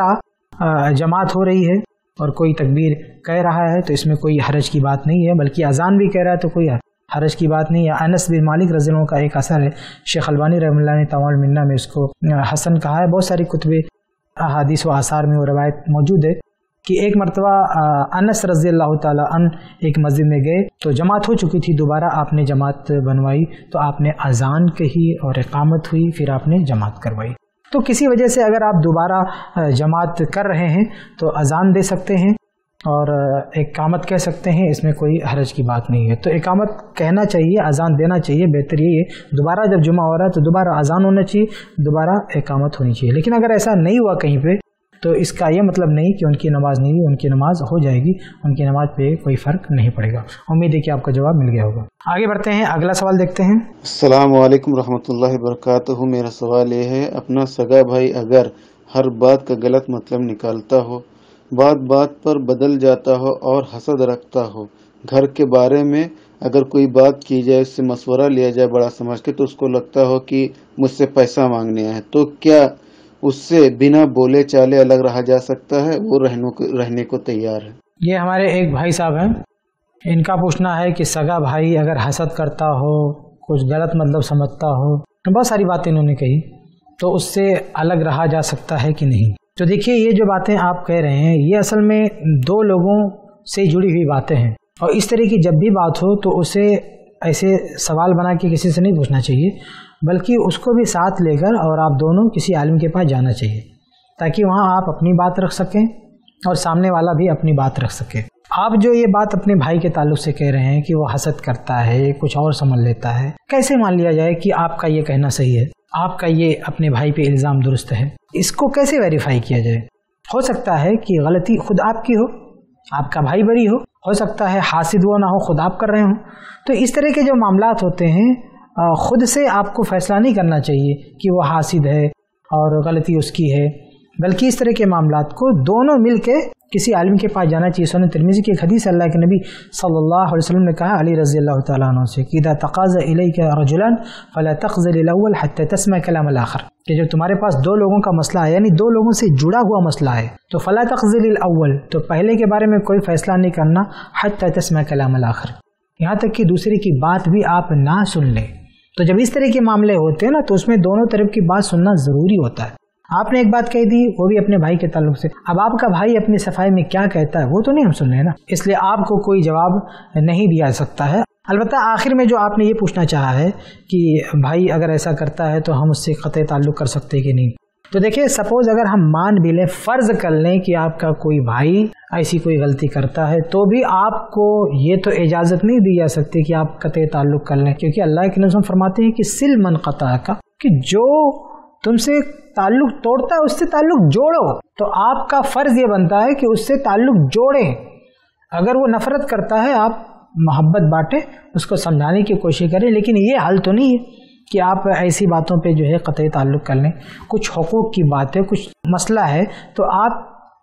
दोबारा जमात हो रही है और कोई तकबीर कह रहा है तो इसमें कोई हरज की बात नहीं है, बल्कि अजान भी कह रहा है तो कोई हरज की बात नहीं है। अनस बिन मालिक रज़ियल्लाहु का एक असर है, शेख अलबानी रहमतुल्लाह ने तमाम मिन्ना में इसको हसन कहा है। बहुत सारी कुतुबे अहादीस व आसार में वो रवायत मौजूद है कि एक मरतबा अनस रज़ियल्लाहु ताला अन एक मस्जिद में गए तो जमात हो चुकी थी, दोबारा आपने जमात बनवाई तो आपने अजान कही और इकामत हुई, फिर आपने जमात करवाई। तो किसी वजह से अगर आप दोबारा जमात कर रहे हैं तो अजान दे सकते हैं और इकामत कह सकते हैं, इसमें कोई हरज की बात नहीं है। तो इकामत कहना चाहिए, अजान देना चाहिए, बेहतर यही है। दोबारा जब जुमा हो रहा है तो दोबारा अजान होना चाहिए, दोबारा इकामत होनी चाहिए। लेकिन अगर ऐसा नहीं हुआ कहीं पे तो इसका ये मतलब नहीं कि उनकी नमाज नहीं हुई, उनकी नमाज हो जाएगी, उनकी नमाज पे कोई फ़र्क नहीं पड़ेगा। उम्मीद है कि आपका जवाब मिल गया होगा। आगे बढ़ते हैं, अगला सवाल देखते हैं। अस्सलामु अलैकुम रहमतुल्लाहि वबरकातुहू। मेरा सवाल ये है, अपना सगा भाई अगर हर बात का गलत मतलब निकालता हो, बात बात पर बदल जाता हो और हसद रखता हो, घर के बारे में अगर कोई बात की जाए, उससे मशवरा लिया जाए बड़ा समझ के, तो उसको लगता हो कि मुझसे पैसा मांगने आए, तो क्या उससे बिना बोले चाले अलग रहा जा सकता है? वो रहने को तैयार है। ये हमारे एक भाई साहब हैं, इनका पूछना है कि सगा भाई अगर हसद करता हो, कुछ गलत मतलब समझता हो, तो बहुत सारी बातें इन्होंने कही, तो उससे अलग रहा जा सकता है कि नहीं। तो देखिए, ये जो बातें आप कह रहे हैं ये असल में 2 लोगों से जुड़ी हुई बातें हैं, और इस तरह की जब भी बात हो तो उसे ऐसे सवाल बना के किसी से नहीं पूछना चाहिए, बल्कि उसको भी साथ लेकर और आप दोनों किसी आलिम के पास जाना चाहिए, ताकि वहाँ आप अपनी बात रख सकें और सामने वाला भी अपनी बात रख सके। आप जो ये बात अपने भाई के ताल्लुक से कह रहे हैं कि वो हसद करता है, कुछ और समझ लेता है, कैसे मान लिया जाए कि आपका ये कहना सही है, आपका ये अपने भाई पे इल्ज़ाम दुरुस्त है? इसको कैसे वेरीफाई किया जाए? हो सकता है कि गलती खुद आपकी हो, आपका भाई बरी हो सकता है हासिद वो ना हो, खुद आप कर रहे हो। तो इस तरह के जो मामलात होते हैं, खुद से आपको फैसला नहीं करना चाहिए कि वो हासिद है और गलती उसकी है, बल्कि इस तरह के मामलात को दोनों मिल के किसी आलिम के पास जाना चाहिए। सुनन तिरमिज़ी की एक हदीस, अल्लाह के नबी सल्लल्लाहु अलैहि वसल्लम ने कहा अली रज़ी अल्लाह तआला अन्हु से कि इज़ा तक़ाज़ा इलैका रजुलन फ़ला तक़ज़िल अल-अव्वल हत्ता तस्मा कलाम अल-आख़िर, कि जब तुम्हारे पास 2 लोगों का मसला है, यानी 2 लोगों से जुड़ा हुआ मसला है, तो फ़ला तक़ज़िल अल-अव्वल, तो पहले के बारे में कोई फैसला नहीं करना, हत्ता तस्मा कलाम अल-आख़िर, यहाँ तक कि दूसरे की बात भी आप ना सुन लें। तो जब इस तरह के मामले होते हैं ना, तो उसमें दोनों तरफ की बात सुनना ज़रूरी होता है। आपने एक बात कह दी, वो भी अपने भाई के ताल्लुक से, अब आपका भाई अपनी सफाई में क्या कहता है वो तो नहीं हम सुन रहे हैं ना, इसलिए आपको कोई जवाब नहीं दिया सकता है। अलबत्ता आखिर में जो आपने ये पूछना चाहा है कि भाई अगर ऐसा करता है तो हम उससे क़त्ई ताल्लुक कर सकते हैं कि नहीं, तो देखिए, सपोज अगर हम मान भी लें, फ़र्ज़ कर लें कि आपका कोई भाई ऐसी कोई गलती करता है, तो भी आपको ये तो इजाज़त नहीं दी जा सकती कि आप क़त्ई ताल्लुक कर लें, क्योंकि अल्लाह के नबी फरमाते हैं कि सिल मन क़ता का, कि जो तुमसे ताल्लुक तोड़ता है उससे ताल्लुक जोड़ो। तो आपका फ़र्ज़ ये बनता है कि उससे ताल्लुक जोड़ें। अगर वो नफ़रत करता है, आप मोहब्बत बांटें, उसको समझाने की कोशिश करें, लेकिन ये हाल तो नहीं है कि आप ऐसी बातों पे जो है क़त्ई ताल्लुक कर लें। कुछ हुकूक़ की बात है, कुछ मसला है, तो आप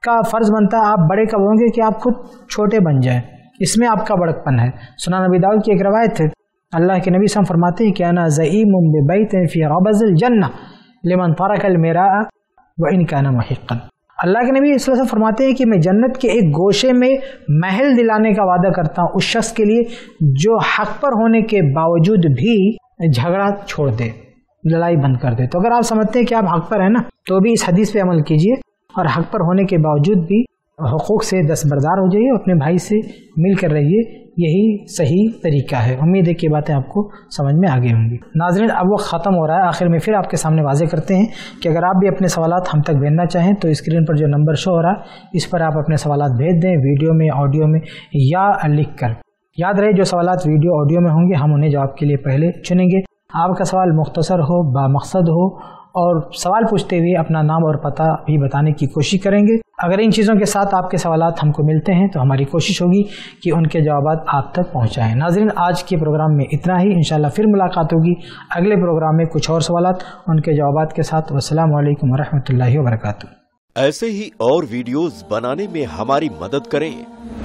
का फर्ज बनता है आप बड़े कब होंगे कि आप खुद छोटे बन जाएं, इसमें आपका बड़कपन है। सुनान नबी दाऊद की एक रवायत है, अल्लाह के नबी सल्लल्लाहु अलैहि वसल्लम फरमाते हैं कि अना ज़ईमुम बिबैतिन फी रबज़िल जन्नह लिमन तरकल मिराअ व इन काना मुहिqqन। अल्लाह के नबी सल्लल्लाहु अलैहि वसल्लम फरमाते हैं कि मैं जन्नत के एक गोशे में महल दिलाने का वादा करता हूँ उस शख्स के लिए जो हक पर होने के बावजूद भी झगड़ा छोड़ दे, लड़ाई बंद कर दे। तो अगर आप समझते हैं कि आप हक पर हैं ना, तो भी इस हदीस पे अमल कीजिए और हक पर होने के बावजूद भी हुकूक से दस्तबरदार हो जाइए, अपने भाई से मिल कर रहिए, यही सही तरीका है। उम्मीद है कि बातें आपको समझ में आ गई होंगी। नाज़रीन, अब वो ख़त्म हो रहा है, आखिर में फिर आपके सामने वाज़े करते हैं कि अगर आप भी अपने सवालात हम तक भेजना चाहें तो स्क्रीन पर जो नंबर शो हो रहा है इस पर आप अपने सवालात भेज दें, वीडियो में, ऑडियो में या लिख कर। याद रहे, जो सवालात वीडियो ऑडियो में होंगे हम उन्हें जवाब के लिए पहले चुनेंगे। आपका सवाल मुख्तसर हो, बामकसद हो और सवाल पूछते हुए अपना नाम और पता भी बताने की कोशिश करेंगे। अगर इन चीज़ों के साथ आपके सवालात हमको मिलते हैं तो हमारी कोशिश होगी कि उनके जवाब आप तक पहुंचाएं। नाज़रीन, आज के प्रोग्राम में इतना ही। इंशाल्लाह फिर मुलाकात होगी अगले प्रोग्राम में कुछ और सवालात उनके जवाब के साथ। वस्सलामु अलैकुम वरहमतुल्लाहि वबरकातुहू। ऐसे ही और वीडियोस बनाने में हमारी मदद करें।